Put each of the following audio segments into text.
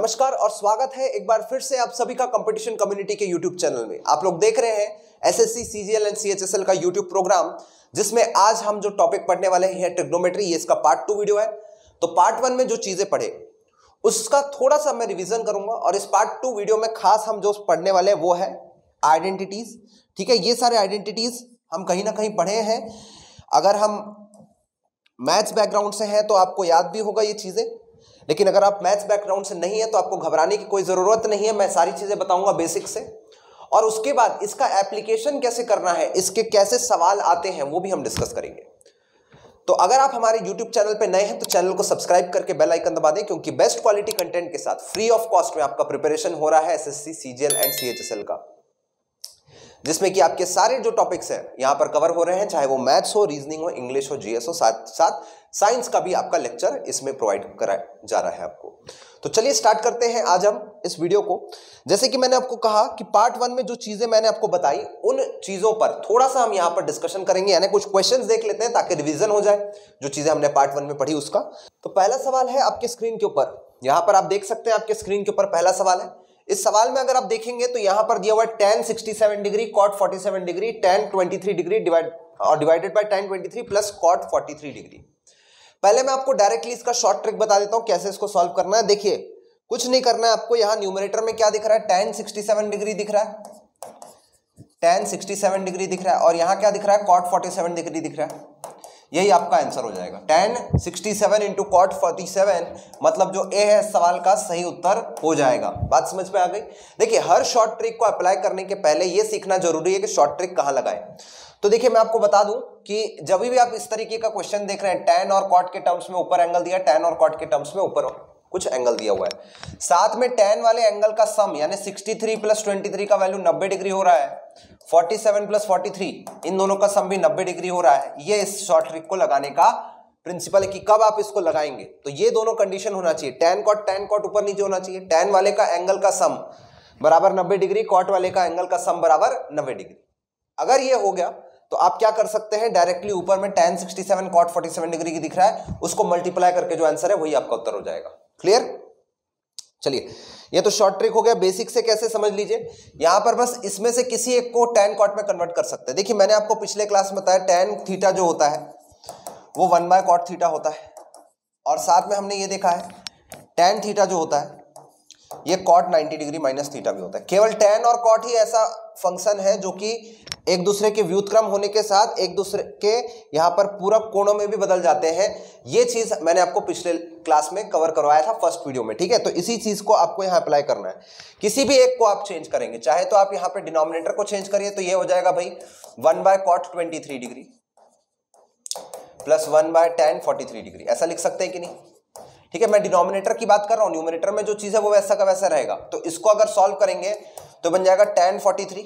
नमस्कार और स्वागत है एक बार फिर से आप सभी का कंपटीशन कम्युनिटी के यूट्यूब चैनल में। आप लोग देख रहे हैं एसएससी, सीजीएल एंड सीएचएसएल का यूट्यूब प्रोग्राम, जिसमें आज हम जो टॉपिक पढ़ने वाले हैं ट्रिग्नोमेट्री। ये इसका पार्ट 2 वीडियो है। तो पार्ट 1 में जो चीजें पढ़े उसका थोड़ा सा मैं रिवीजन करूंगा और इस पार्ट 2 वीडियो में खास हम जो पढ़ने वाले हैं वो है आइडेंटिटीज। ठीक है, ये सारे आइडेंटिटीज हम कहीं ना कहीं पढ़े हैं। अगर हम मैथ्स बैकग्राउंड से हैं तो आपको याद भी होगा ये चीजें, लेकिन अगर आप मैथ्स बैकग्राउंड से नहीं है तो आपको घबराने की कोई ज़रूरत नहीं है। मैं सारी चीज़ें बताऊंगा बेसिक से, और उसके बाद इसका एप्लीकेशन कैसे करना है, इसके कैसे सवाल आते हैं वो भी हम डिस्कस करेंगे। तो अगर आप हमारे YouTube चैनल पे नए हैं तो चैनल को सब्सक्राइब करके बेल आइकन दबा दें, क्योंकि बेस्ट क्वालिटी कंटेंट के साथ फ्री ऑफ कॉस्ट में आपका प्रिपरेशन हो रहा है एसएससी, सीजीएल एंड सीएचएसएल का, जिसमें कि आपके सारे जो टॉपिक्स हैं यहाँ पर कवर हो रहे हैं, चाहे वो मैथ्स हो, रीजनिंग हो, इंग्लिश हो, जीएस हो, साथ साथ साइंस का भी आपका लेक्चर इसमें प्रोवाइड कराया जा रहा है आपको। तो चलिए स्टार्ट करते हैं आज हम इस वीडियो को। जैसे कि मैंने आपको कहा कि पार्ट 1 में जो चीजें मैंने आपको बताई उन चीजों पर थोड़ा सा हम यहाँ पर डिस्कशन करेंगे, यानी कुछ क्वेश्चंस देख लेते हैं ताकि रिवीजन हो जाए जो चीजें हमने पार्ट 1 में पढ़ी उसका। तो पहला सवाल है आपके स्क्रीन के ऊपर, यहाँ पर आप देख सकते हैं आपके स्क्रीन के ऊपर पहला सवाल है। इस सवाल में अगर आप देखेंगे तो यहां पर दिया हुआ है tan 67 degree, cot 47 degree, tan 23 degree divided by tan 23 plus cot 43 degree. पहले मैं आपको डायरेक्टली इसका शॉर्ट ट्रिक बता देता हूं कैसे इसको सॉल्व करना है। देखिए, कुछ नहीं करना है आपको। यहां न्यूमरेटर में क्या दिख रहा है, tan 67 डिग्री दिख रहा है, tan 67 डिग्री दिख रहा है, और यहां क्या दिख रहा है, cot 47 डिग्री दिख रहा है। यही आपका आंसर हो जाएगा। tan 67 इंटू cot 47 मतलब जो ए है सवाल का सही उत्तर हो जाएगा। बात समझ में आ गई। देखिए, हर शॉर्ट ट्रिक को अप्लाई करने के पहले ये सीखना जरूरी है कि शॉर्ट ट्रिक कहां लगाएं। तो देखिए, मैं आपको बता दूं कि जब भी आप इस तरीके का क्वेश्चन देख रहे हैं, tan और cot के टर्म्स में ऊपर एंगल दिया, tan और cot के टर्म्स में ऊपर कुछ एंगल दिया हुआ है, साथ में tan वाले एंगल का सम यानी 63 प्लस 23 का वैल्यू 90 डिग्री हो रहा है, 47 प्लस 43 इन दोनों का सम भी 90 डिग्री हो रहा है। ये इस शॉर्ट ट्रिक को लगाने का प्रिंसिपल है कि कब आप इसको लगाएंगे। तो ये दोनों कंडीशन होना चाहिए, tan cot ऊपर नीचे होना चाहिए, tan वाले का एंगल का सम बराबर 90 डिग्री, cot वाले का एंगल का सम बराबर 90 डिग्री। अगर ये हो गया तो आप क्या कर सकते हैं, डायरेक्टली ऊपर में tan 67 cot 47 डिग्री की दिख रहा है, उसको मल्टीप्लाई करके जो आंसर है वही आपका उत्तर हो जाएगा। क्लियर? चलिए, ये तो शॉर्ट ट्रिक हो गया। बेसिक से कैसे समझ लीजिए, यहां पर बस इसमें से किसी एक को tan cot में कन्वर्ट कर सकते हैं। देखिए, मैंने आपको पिछले क्लास में बताया tan थीटा जो होता है वो 1/cot थीटा होता है, और साथ में हमने ये देखा है tan थीटा जो होता है ये cot 90 डिग्री माइनस थीटा भी होता है। केवल tan और cot ही ऐसा फंक्शन है जो कि एक दूसरे के व्युत्क्रम होने के साथ एक दूसरे के यहाँ पर पूरक कोणों में भी बदल जाते हैं। ये चीज मैंने आपको पिछले क्लास में कवर करवाया था फर्स्ट वीडियो में। ठीक है, तो इसी चीज को आपको यहाँ अप्लाई करना है। किसी भी एक को आप चेंज करेंगे, चाहे तो आप यहाँ पे डिनोमिनेटर को चेंज करिए, तो ये हो जाएगा भाई 1/cot 23 degree plus 1/tan 43 degree, ऐसा लिख सकते हैं कि नहीं। ठीक है, मैं डिनोमिनेटर की बात कर रहा हूं, न्यूमरेटर में जो चीज है वो वैसा का वैसा रहेगा। तो इसको अगर सॉल्व करेंगे तो बन जाएगा tan 43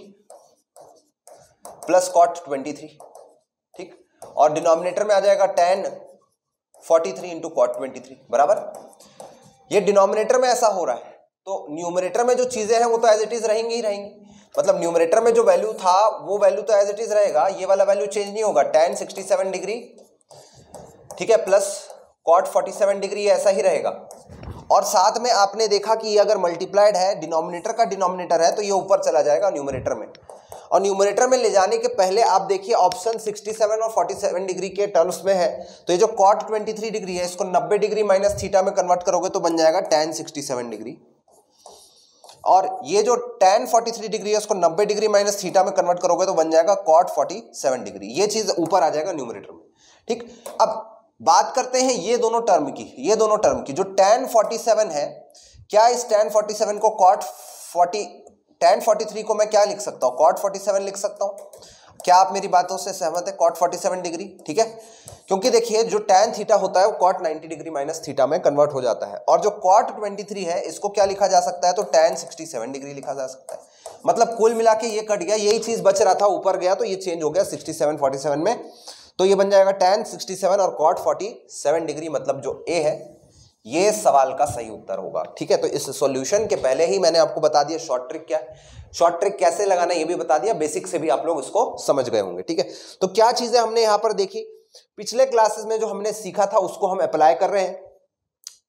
प्लस cot 23, ठीक, और डिनोमिनेटर में आ जाएगा tan 43 इंटू cot 23 बराबर। ये डिनोमिनेटर में ऐसा हो रहा है, तो न्यूमरेटर में जो चीजें हैं वो तो एज इट इज रहेंगी ही रहेंगी। मतलब न्यूमरेटर में जो वैल्यू था वो वैल्यू तो एज इट इज रहेगा, ये वाला वैल्यू चेंज नहीं होगा। tan 67 डिग्री, ठीक है, प्लस cot 47 डिग्री ऐसा ही रहेगा। और साथ में आपने देखा कि ये अगर मल्टीप्लाइड है, डिनोमिनेटर का डिनोमिनेटर है, तो ये ऊपर चला जाएगा न्यूमरेटर में, और न्यूमरेटर में ले जाने के पहले आप देखिए ऑप्शन 67 और 47 डिग्री के टर्म्स में है, तो ये जो cot 23 डिग्री है इसको 90 डिग्री माइनस थीटा में कन्वर्ट करोगे तो बन जाएगा tan 67 डिग्री, और ये जो tan 43 डिग्री है उसको 90 डिग्री माइनस थीटा में कन्वर्ट करोगे तो बन जाएगा cot 47 डिग्री। ये चीज ऊपर आ जाएगा न्यूमरेटर में। ठीक, अब बात करते हैं ये दोनों टर्म की, ये दोनों टर्म की। जो tan 47 है, क्या इस tan 47 को tan 43 को मैं क्या लिख सकता हूं, cot 47 लिख सकता हूं। क्या आप मेरी बातों से सहमत है, cot 47 डिग्री, ठीक है, क्योंकि देखिए जो tan थीटा होता है वो cot 90 डिग्री माइनस थीटा में कन्वर्ट हो जाता है, और जो cot 23 है इसको क्या लिखा जा सकता है, तो tan 67 डिग्री लिखा जा सकता है। मतलब कुल मिला के ये कट गया, यही चीज बच रहा था ऊपर गया, तो ये चेंज हो गया 67 47 में, तो ये बन जाएगा tan 67 और cot 47 डिग्री, मतलब जो ए है ये सवाल का सही उत्तर होगा। ठीक है, तो इस सॉल्यूशन के पहले ही मैंने आपको बता दिया शॉर्ट ट्रिक क्या है, शॉर्ट ट्रिक कैसे लगाना है ये भी बता दिया, बेसिक से भी आप लोग इसको समझ गए होंगे। ठीक है, तो क्या चीजें हमने यहां पर देखी, पिछले क्लासेस में जो हमने सीखा था उसको हम अप्लाई कर रहे हैं।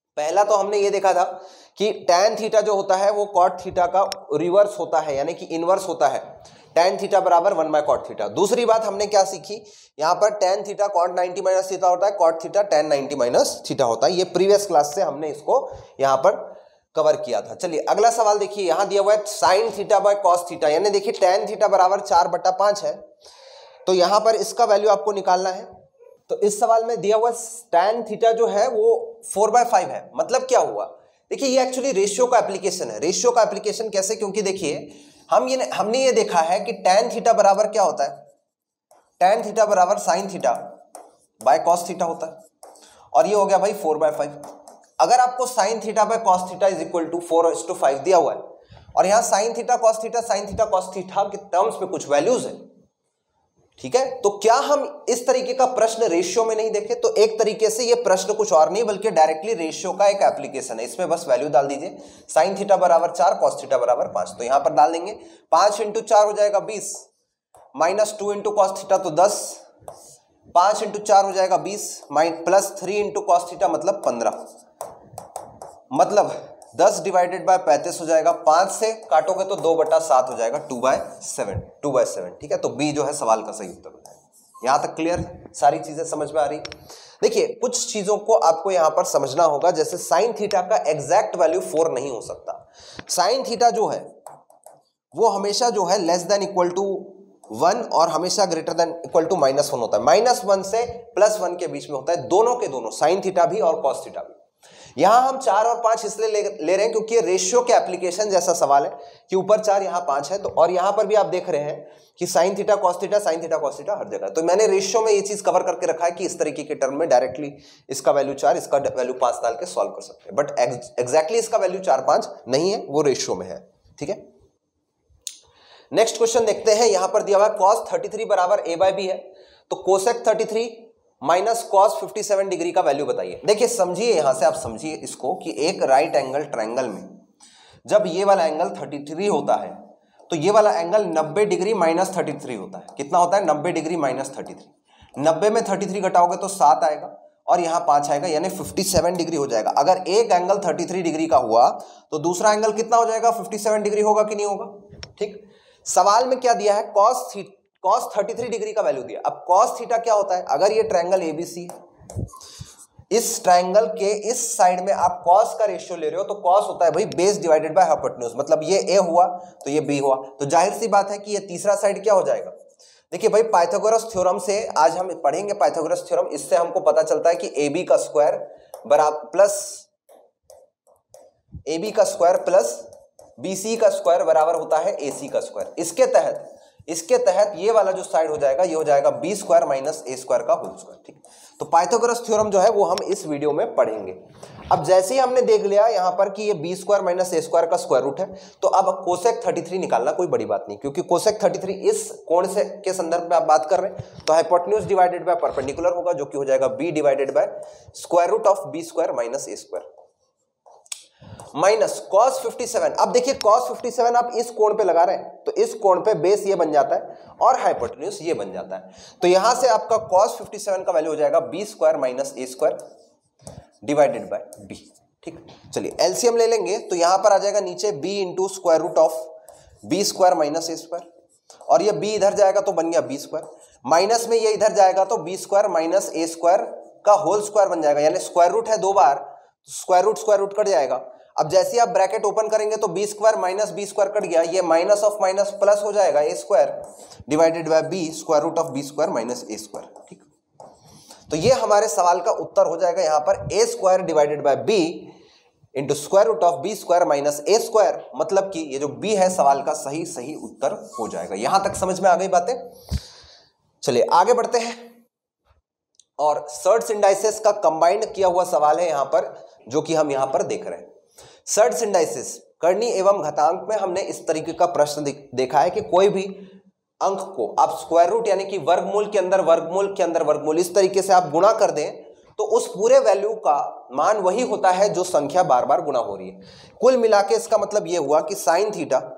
पहला तो हमने ये देखा था कि tan थीटा जो होता है वो cot थीटा का रिवर्स होता है, यानी कि इनवर्स होता है। tan थीटा बराबर 1/cot थीटा। दूसरी बात हमने क्या सीखी, यहाँ पर tan theta cot 90 minus theta होता है, cot theta tan 90 minus theta होता है। ये प्रीवियस क्लास से हमने इसको यहाँ पर कवर किया था। चलिए अगला सवाल देखिए, यहाँ दिया हुआ है sin theta by cos theta, यानी देखिए tan थीटा बराबर 4/5 है, तो यहाँ पर इसका वैल्यू आपको निकालना है। तो इस सवाल में दिया हुआ tan थीटा जो है वो 4/5 है। मतलब क्या हुआ, देखिए ये एक्चुअली रेशियो का एप्लीकेशन है। रेशियो का एप्लीकेशन कैसे, क्योंकि देखिए हमने ये देखा है कि tan थीटा बराबर क्या होता है, tan थीटा बराबर sin theta by cos theta होता है, और ये हो गया भाई 4/5। अगर आपको sin theta by cos theta is equal to 4:5 दिया हुआ है, और यहाँ sin theta cos theta sin theta cos theta के टर्म्स में कुछ वैल्यूज है, ठीक है, तो क्या हम इस तरीके का प्रश्न रेशियो में नहीं देखे? तो एक तरीके से ये प्रश्न कुछ और नहीं बल्कि डायरेक्टली रेशियो का एक एप्लीकेशन है। इसमें बस वैल्यू डाल दीजिए, sin थीटा बराबर 4 cos थीटा बराबर 5, तो यहां पर डाल देंगे 5 × 4 हो जाएगा 20, माइनस 2 × cos थीटा तो 10, 5 × 4 हो जाएगा 20, प्लस 3 × cos थीटा मतलब 15, मतलब 10 डिवाइडेड बाय 35 हो जाएगा, 5 से काटोगे तो 2/7 हो जाएगा, 2/7, ठीक है। तो बी जो है सवाल का सही उत्तर हो जाएगा। यहां तक क्लियर, सारी चीजें समझ में आ रही। देखिए कुछ चीजों को आपको यहां पर समझना होगा, जैसे साइन थीटा का एग्जैक्ट वैल्यू 4 नहीं हो सकता। साइन थीटा जो है वो हमेशा जो है लेस देन इक्वल टू 1 और हमेशा ग्रेटर देन इक्वल टू -1 होता है। -1 से +1 के बीच में होता है, दोनों के दोनों, साइन थीटा भी और कॉस थीटा भी। यहां हम 4 और 5 इसलिए ले रहे हैं क्योंकि ये रेशियो के एप्लीकेशन जैसा सवाल है कि ऊपर 4 यहां 5 है, तो और यहां पर भी आप देख रहे हैं कि साइन थीटा कॉस थीटा हर जगह। तो मैंने रेशियो में ये चीज कवर करके रखा है कि इस तरीके के टर्म में डायरेक्टली इसका वैल्यू 4 इसका वैल्यू 5 डाल के सॉल्व कर सकते हैं, बट एग्जैक्टली इसका वैल्यू 4 5 नहीं है, वो रेशियो में है, ठीक है। नेक्स्ट क्वेश्चन देखते हैं, यहां पर दिया हुआ cos 33 बराबर a/b है, तो cosec 33 माइनस cos 57 डिग्री का वैल्यू बताइए। देखिए समझिए, यहां से आप समझिए इसको कि एक राइट एंगल ट्रायंगल में जब ये वाला एंगल 33 होता है तो ये वाला एंगल 90 डिग्री माइनस 33 होता है। कितना होता है? 90 डिग्री माइनस 33। 90 में 33 घटाओगे तो 7 आएगा और यहाँ 5 आएगा, यानी 57 डिग्री हो जाएगा। अगर एक एंगल 33 डिग्री का हुआ तो दूसरा एंगल कितना हो जाएगा? 57 डिग्री होगा कि नहीं होगा? ठीक। सवाल में क्या दिया है? cos 33 डिग्री का वैल्यू दिया। अब cos थीटा क्या होता है? अगर ये ट्रायंगल एबीसी है, इस ट्रायंगल के इस साइड में आप cos का रेशियो ले रहे हो, तो cos होता है भाई बेस डिवाइडेड बाय हाइपोटेन्यूज, मतलब ये a हुआ तो ये b हुआ, तो जाहिर सी बात है कि ये तीसरा साइड क्या हो जाएगा। देखिए भाई पाइथागोरस थ्योरम से आज हम पढ़ेंगे पाइथागोरस थ्योरम, इससे हमको पता चलता है कि ab का स्क्वायर बराबर प्लस bc का स्क्वायर बराबर होता है ac का स्क्वायर। इसके तहत ये वाला जो साइड हो जाएगा ये हो जाएगा b square minus a square का होल स्क्वायर। ठीक, तो पाइथागोरस थ्योरम जो है वो हम इस वीडियो में पढ़ेंगे। अब जैसे ही हमने देख लिया यहाँ पर कि ये b square minus a square का स्क्वायर रूट है, तो अब कोसेक 33 निकालना कोई बड़ी बात नहीं, क्योंकि कोसेक 33 इस कोण से के संदर्भ में आप बात कर रहे हैं, तो हाइपोटेन्यूज डिवाइडेड बाय परपेंडिकुलर होगा, जो कि हो जाएगा b divided by square root of b square minus a square minus cos 57। अब देखिए cos 57 आप इस कोण पे लगा रहे हैं, तो इस कोण पे बेस ये बन जाता है और हाइपोटेन्यूज ये बन जाता है, तो यहां से आपका cos 57 का वैल्यू हो जाएगा b square minus a square divided by b। ठीक, चलिए एलसीएम ले लेंगे, तो यहां पर आ जाएगा नीचे b into square root of b square minus a square, और ये b इधर जाएगा तो बन गया b स्क्वायर, माइनस में ये इधर जाएगा तो b square minus a square का होल स्क्वायर बन जाएगा, यानी स्क्वायर रूट है दो बार, स्क्वायर रूट कट जाएगा। अब जैसे आप ब्रैकेट ओपन करेंगे तो b square minus b square cut गया, ये माइनस ऑफ माइनस प्लस हो जाएगा a square divided by b square root of b square minus a square. ठीक, तो ये हमारे सवाल का उत्तर हो जाएगा यहाँ पर a square divided by b into square root of b square minus a square, मतलब कि ये जो b है सवाल का सही उत्तर हो जाएगा। यहां तक समझ में आ गई बातें? चलिए आगे बढ़ते हैं, और सर्ट्स इंडाइसेस का कंबाइंड किया हुआ सवाल है यहाँ पर, जो कि हम यहाँ पर देख रहे हैं। सर्ट्स इंडाइसेस करनी एवं घातांक में हमने इस तरीके का प्रश्न देखा है कि कोई भी अंक को आप स्क्वायर रूट यानी कि वर्गमूल के अंदर वर्गमूल इस तरीके से आप गुणा कर दें, तो उस पूरे वैल्यू का मान वही होता है जो संख्या बार बार गुणा हो रही है। कुल मिला के इसका मतलब यह हुआ कि साइन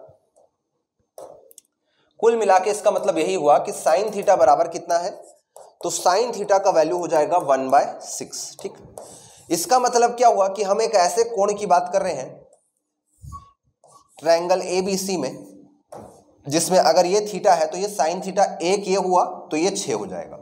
थीटा बराबर कितना है? तो साइन थीटा का वैल्यू हो जाएगा 1/6। ठीक, इसका मतलब क्या हुआ कि हम एक ऐसे कोण की बात कर रहे हैं ट्रायंगल ABC में, जिसमें अगर ये थीटा है तो ये साइन थीटा, एक ये हुआ तो ये 6 हो जाएगा।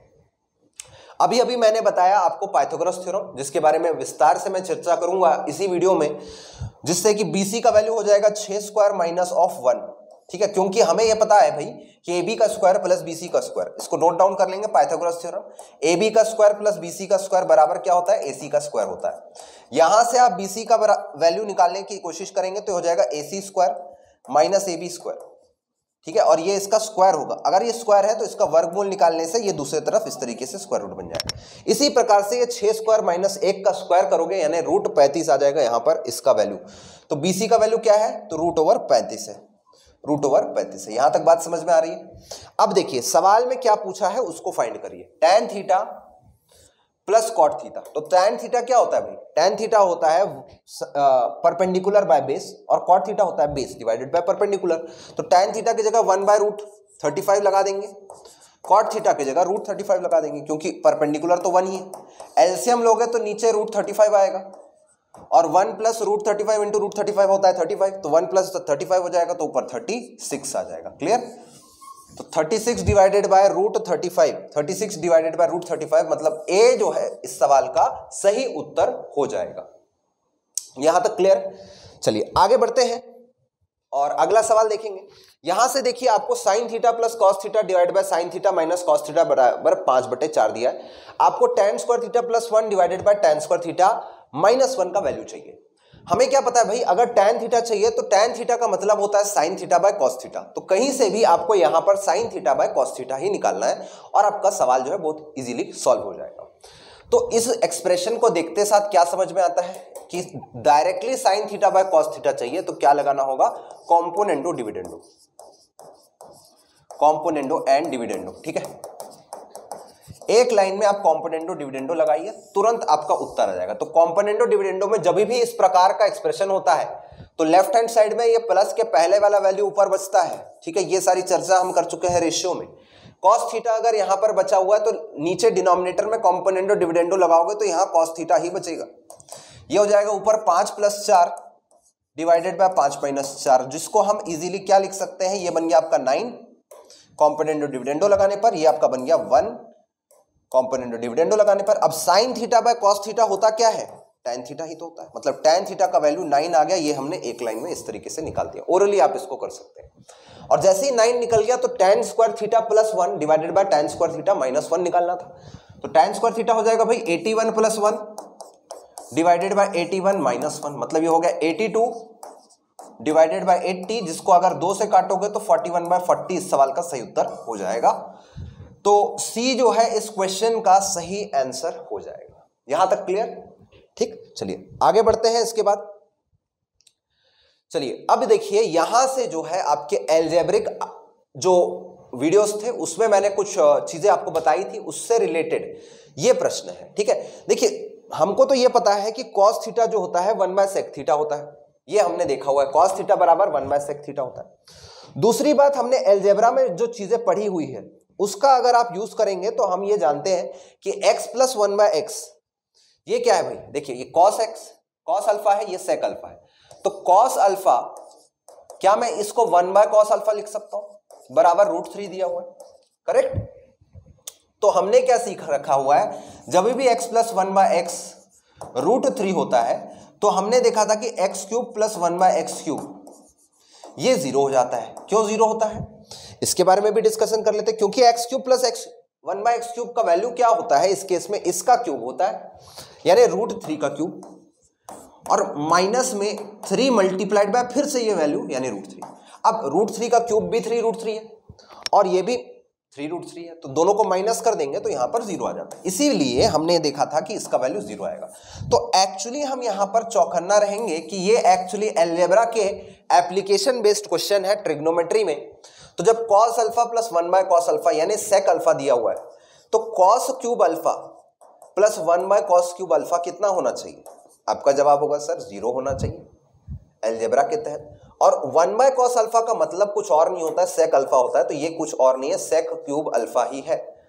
अभी अभी मैंने बताया आपको पाइथागोरस थ्योरम, जिसके बारे में विस्तार से मैं चर्चा करूंगा इसी वीडियो में, जिससे कि BC का वैल्यू हो जाएगा 6 स्क्वायर माइनस ऑफ 1। ठीक है, क्योंकि हमें यह पता है भाई कि AB का स्क्वायर प्लस BC का स्क्वायर, इसको नोट डाउन कर लेंगे पाइथागोरस थ्योरम। AB का स्क्वायर प्लस BC का स्क्वायर बराबर क्या होता है? AC का स्क्वायर होता है। यहां से आप BC का वैल्यू निकालने की कोशिश करेंगे तो हो जाएगा AC square minus AB square. ठीक है, और ये इसका स्क्वायर होगा। अगर ये स्क्वायर है तो इसका वर्गमूल निकालने से ये दूसरी तरफ इस तरीके से स्क्वायर रूट बन जाएगा। इसी प्रकार से ये 6 स्क्वायर माइनस 1 का स्क्वायर करोगे यानी रूट 35 आ जाएगा यहाँ पर इसका वैल्यू। तो BC का वैल्यू क्या है? तो रूट ओवर 35 है, रूट ओवर 35 है। यहां तक बात समझ में आ रही है? अब देखिए सवाल में क्या पूछा है उसको फाइंड करिए। tan theta plus cot theta. तो tan थीटा क्या होता है भाई? tan थीटा होता है परपेंडिकुलर बाय बेस, और कॉट थीटा होता है बेस डिवाइडेड बाय परपेंडिकुलर। तो tan थीटा की जगह 1/√35 लगा देंगे, कॉट थीटा की जगह √35 लगा देंगे, क्योंकि परपेंडिकुलर तो 1 ही है। एलसीएम लोगे तो नीचे √35 आएगा, और 1 प्लस √35 इंटू √35 होता है 35, तो 1 प्लस 35 हो जाएगा, तो ऊपर 36 आ जाएगा। क्लियर? तो 36 डिवाइडेड बाय √35, 36 डिवाइडेड बाय √35 मतलब ए जो है इस सवाल का सही उत्तर हो जाएगा। यहां तक क्लियर? चलिए आगे बढ़ते हैं और अगला सवाल देखेंगे। यहां से देखिए आपको sine theta plus cos theta divide by sine theta minus cos theta बराबर 5/4 दिया है। आपको tan square theta plus 1 divided by tan square theta minus 1 का वैल्यू चाहिए। हमें क्या पता है भाई, अगर tan थीटा चाहिए तो tan थीटा का मतलब होता है sine theta by cos theta. तो कहीं से भी आपको यहां पर sine theta by cos theta ही निकालना है और आपका सवाल जो है बहुत इजीली सॉल्व हो जाएगा। तो इस एक्सप्रेशन को देखते साथ क्या समझ में आता है कि directly sine theta by cos theta चाहिए तो क्या लगाना होगा? Componendo dividendo, componendo and dividendo. ठीक है, एक लाइन में आप कॉम्पोनेंडो डिविडेंडो लगाइए, तुरंत आपका उत्तर आ जाएगा। तो कॉम्पोनेंडो डिविडेंडो में जब भी इस प्रकार का एक्सप्रेशन होता है तो लेफ्ट हैंड साइड में ये प्लस के पहले वाला वैल्यू ऊपर बचता है। ठीक है, ये सारी चर्चा हम कर चुके हैं रेशियो में। कॉस थीटा अगर यहां पर बचा हुआ है तो नीचे डिनोमिनेटर में कॉम्पोनेंडो डिविडेंडो लगाओगे तो यहां कॉस थीटा ही बचेगा। ये हो जाएगा ऊपर 5 + 4 डिवाइडेड बाय 5 - 4, जिसको हम इजीली क्या लिख सकते हैं? ये बन गया आपका 9 कॉम्पोनेंडो डिविडेंडो लगाने पर, ये आपका बन गया 1 कॉम्पोनेंडो डिविडेंडो लगाने पर। अब sine theta by cos theta होता क्या है? tan थीटा ही तो होता है। मतलब tan थीटा का वैल्यू 9 आ गया। ये हमने एक लाइन में इस तरीके से निकाल दिया। ओरली आप इसको कर सकते हैं। और जैसे ही 9 निकल गया तो tan square theta plus 1 divided by tan square theta minus 1 निकालना था। तो tan स्क्वायर थीटा हो जाएगा भाई 81 + 1 डिवाइडेड बाय 81 माइनस 1, मतलब ये हो गया 82 डिवाइडेड बाय 80, जिसको अगर 2 से काटोगे तो 41/40 इस सवाल का सही उत्तर हो जाएगा। तो सी जो है इस क्वेश्चन का सही आंसर हो जाएगा। यहां तक क्लियर? ठीक, चलिए आगे बढ़ते हैं। इसके बाद चलिए अब देखिए यहां से जो है आपके एल्जेब्रिक जो वीडियोस थे उसमें मैंने कुछ चीजें आपको बताई थी, उससे रिलेटेड ये प्रश्न है। ठीक है, देखिए हमको तो ये पता है कि cos थीटा जो होता है 1/sec थीटा होता है, ये हमने देखा हुआ है। cos थीटा बराबर 1/sec थीटा होता है। दूसरी बात, हमने एल्जेब्रा में जो चीजें पढ़ी हुई है उसका अगर आप यूज करेंगे तो हम ये जानते हैं कि x + 1/x ये क्या है भाई? देखिए ये cos x, cos अल्फा है, ये sec अल्फा है। तो cos अल्फा, क्या मैं इसको 1/cos अल्फा लिख सकता हूं? बराबर √3 दिया हुआ है, करेक्ट? तो हमने क्या सीख रखा हुआ है, जब भी x + 1/x √3 होता है तो हमने देखा था कि x³ + 1/x³ ये 0 हो जाता है। क्यों 0 होता है इसके बारे में भी डिस्कशन कर लेते हैं। क्योंकि x³ + 1/x³ का वैल्यू क्या होता है? इस केस में इसका क्यूब होता है, यानी √3 का क्यूब, और माइनस में 3 मल्टीप्लाइड बाय फिर से ये वैल्यू यानी √3। अब √3 का क्यूब भी 3√3 है और ये भी 3√3 है, तो दोनों को माइनस कर देंगे तो यहां पर 0 आ जाता है। इसीलिए हमने देखा था कि इसका वैल्यू 0 आएगा। तो एक्चुअली हम यहां पर चौकन्ना रहेंगे कि ये एक्चुअली अलजेब्रा के एप्लीकेशन बेस्ड क्वेश्चन है ट्रिग्नोमेट्री में। तो जब cos अल्फा + 1/cos अल्फा यानी sec अल्फा दिया हुआ है तो cos³ अल्फा + 1/cos³ अल्फा कितना होना चाहिए? आपका जवाब होगा सर 0 होना चाहिए अलजेब्रा के तहत। और 1/cos अल्फा का मतलब कुछ और नहीं होता है, sec अल्फा होता है। तो ये कुछ और नहीं है, sec³ अल्फा ही है।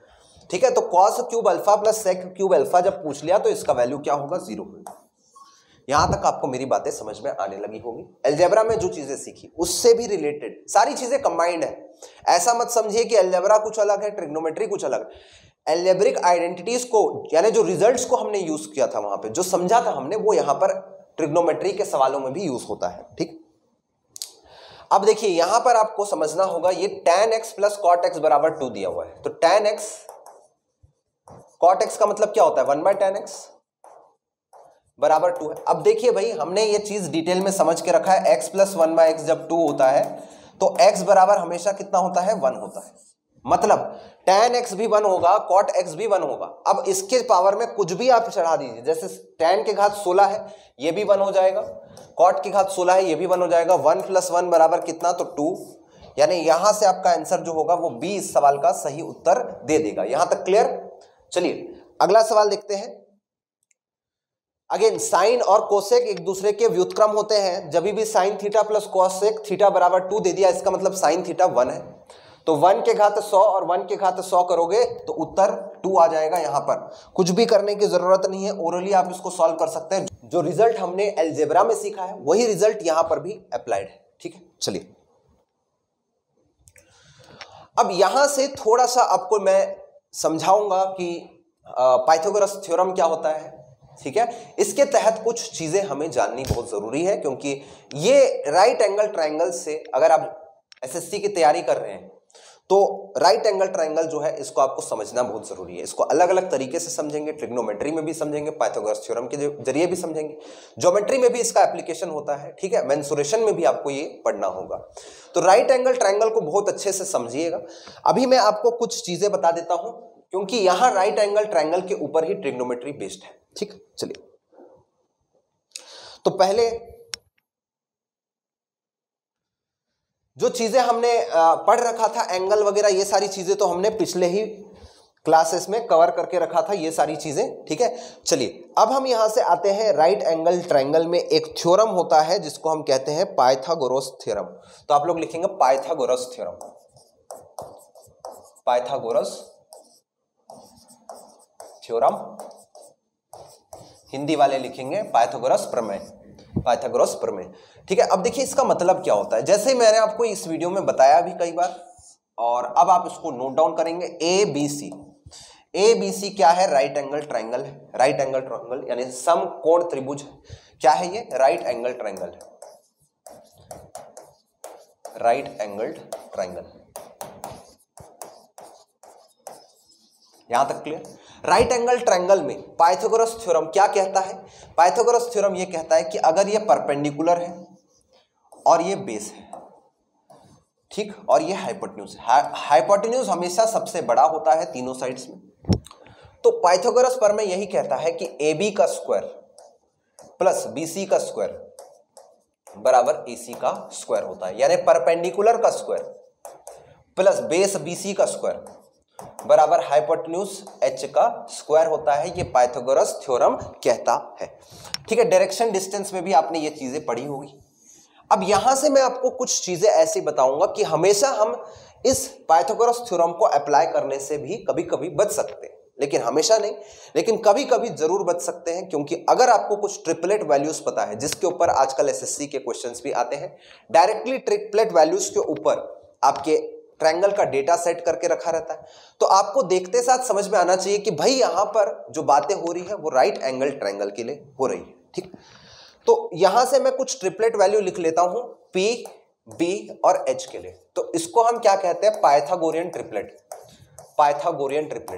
ठीक है, तो cos cube alpha plus sec cube alpha जब पूछ लिया तो इसका वैल्यू क्या होगा, 0 होगा। यहां तक आपको मेरी बातें समझ में आने लगी होगी। अलजेब्रा में जो चीजें सीखी उससे भी रिलेटेड सारी चीजें कंबाइंड है। ऐसा मत समझिए कि अलजेब्रा कुछ अलग है, ट्रिग्नोमेट्री कुछ अलग है। अलजेब्रिक आइडेंटिटीज को यानी जो रिजल्ट्स को हमने यूज किया था वहां पे, जो समझा था हमने, वो यहां पर ट्रिग्नोमेट्री के सवालों में भी यूज होता है। ठीक, अब देखिए यहां पर आपको समझना होगा, ये tan x plus cot x बराबर 2 दिया हुआ है, तो tan x कॉट एक्स का मतलब क्या होता है, 1/tan x बराबर 2 है। अब देखिए भाई, हमने ये चीज डिटेल में समझ के रखा है, x प्लस 1/x जब 2 होता है तो x बराबर हमेशा कितना होता है, 1 होता है। मतलब tan x भी 1 होगा, cot x भी 1 होगा। अब इसके पावर में कुछ भी आप चढ़ा दीजिए, जैसे tan के घात 16 है, ये भी 1 हो जाएगा, cot की घात 16 है, ये भी 1 हो जाएगा। 1 + 1 बराबर कितना, तो 2। यानी यहां से आपका आंसर जो होगा वो बी इस सवाल का सही उत्तर दे देगा। यहां तक क्लियर। चलिए अगला सवाल देखते हैं। अगेन साइन और कोसेक एक दूसरे के व्युत्क्रम होते हैं। जब भी sine theta plus cosec theta बराबर 2 दे दिया, इसका मतलब साइन थीटा 1 है, तो 1 के घात 100 और 1 के घात 100 करोगे तो उत्तर 2 आ जाएगा। यहां पर कुछ भी करने की जरूरत नहीं है, ओरली आप इसको सॉल्व कर सकते हैं। जो रिजल्ट हमने अलजेब्रा में सीखा है वही रिजल्ट यहां पर भी अप्लाइड है। ठीक है, चलिए अब यहां से थोड़ा सा आपको मैं समझाऊंगा कि पाइथागोरस थ्योरम क्या होता है। ठीक है, इसके तहत कुछ चीजें हमें जाननी बहुत जरूरी है, क्योंकि ये राइट एंगल ट्रायंगल से अगर आप एसएससी की तैयारी कर रहे हैं तो राइट एंगल ट्रायंगल जो है इसको आपको समझना बहुत जरूरी है। इसको अलग अलग तरीके से समझेंगे, ट्रिग्नोमेट्री में भी समझेंगे, पाइथागोरस थ्योरम के जरिए भी समझेंगे, ज्योमेट्री में भी इसका एप्लीकेशन होता है। ठीक है, मेंसुरेशन में भी आपको ये पढ़ना होगा। तो राइट एंगल ट्रायंगल को बहुत अच्छे से समझिएगा। अभी मैं आपको कुछ चीजें बता देता हूं, क्योंकि यहां राइट एंगल ट्रायंगल के ऊपर ही ट्रिग्नोमेट्री बेस्ड है। ठीक, चलिए तो पहले जो चीजें हमने पढ़ रखा था, एंगल वगैरह, ये सारी चीजें तो हमने पिछले ही क्लासेस में कवर करके रखा था ये सारी चीजें। ठीक है, चलिए अब हम यहां से आते हैं। राइट एंगल ट्रायंगल में एक थ्योरम होता है जिसको हम कहते हैं पाइथागोरस थ्योरम। तो आप लोग लिखेंगे Pythagoras theorem, Pythagoras theorem, Hindi वाले लिखेंगे पाइथागोरस प्रमेय, पाइथागोरस प्रमेय। ठीक है, अब देखिए इसका मतलब क्या होता है। जैसे मैंने आपको इस वीडियो में बताया भी कई बार, और अब आप इसको नोट डाउन करेंगे। A B C, A B C क्या है, राइट एंगल ट्रायंगल है। राइट एंगल ट्रायंगल यानी समकोण त्रिभुज क्या है, ये राइट एंगल ट्रायंगल है, राइट एंगल ट्रायंगल। यहां तक क्लियर। राइट एंगल ट्रायंगल में पाइथागोरस थ्योरम क्या कहता है, पाइथागोरस थ्योरम ये कहता है कि अगर ये परपेंडिकुलर है और ये बेस है, ठीक, और ये हाइपोटेन्यूज है, हाइपोटेन्यूज हमेशा सबसे बड़ा होता है तीनों साइड्स में, तो पाइथागोरस प्रमेय यही कहता है कि ए बी का स्क्वायर प्लस बी सी का स्क्वायर बराबर ए सी का स्क्वायर होता है। यानी परपेंडिकुलर का square plus base B C का स्क्वायर बराबर हाइपोटेन्यूज एच का स्क्वायर होता है। ये पाइथागोरस थ्योरम कहता है। ठीक है, डायरेक्शन डिस्टेंस में भी आपने ये चीजें पढ़ी होगी। अब यहां से मैं आपको कुछ चीजें ऐसी बताऊंगा कि हमेशा हम इस पाइथागोरस थ्योरम को अप्लाई करने से भी कभी कभी बच सकते हैं, लेकिन हमेशा नहीं, लेकिन कभी कभी जरूर बच सकते हैं। क्योंकि अगर आपको कुछ ट्रिपलेट वैल्यूज पता है, जिसके ऊपर आजकल एसएससी के क्वेश्चंस भी आते हैं, डायरेक्टली ट्रिपलेट वैल्यूज के ऊपर आपके ट्रायंगल का डेटा सेट करके रखा रहता है, तो आपको देखते साथ समझ में आना चाहिए कि भाई यहां पर जो बातें हो रही है वो राइट एंगल ट्रायंगल के लिए हो रही है। ठीक, तो यहां से मैं कुछ ट्रिपलेट वैल्यू लिख लेता हूं, P, B और H के लिए। तो इसको हम क्या कहते हैं, Pythagorean triplet, Pythagorean triplet,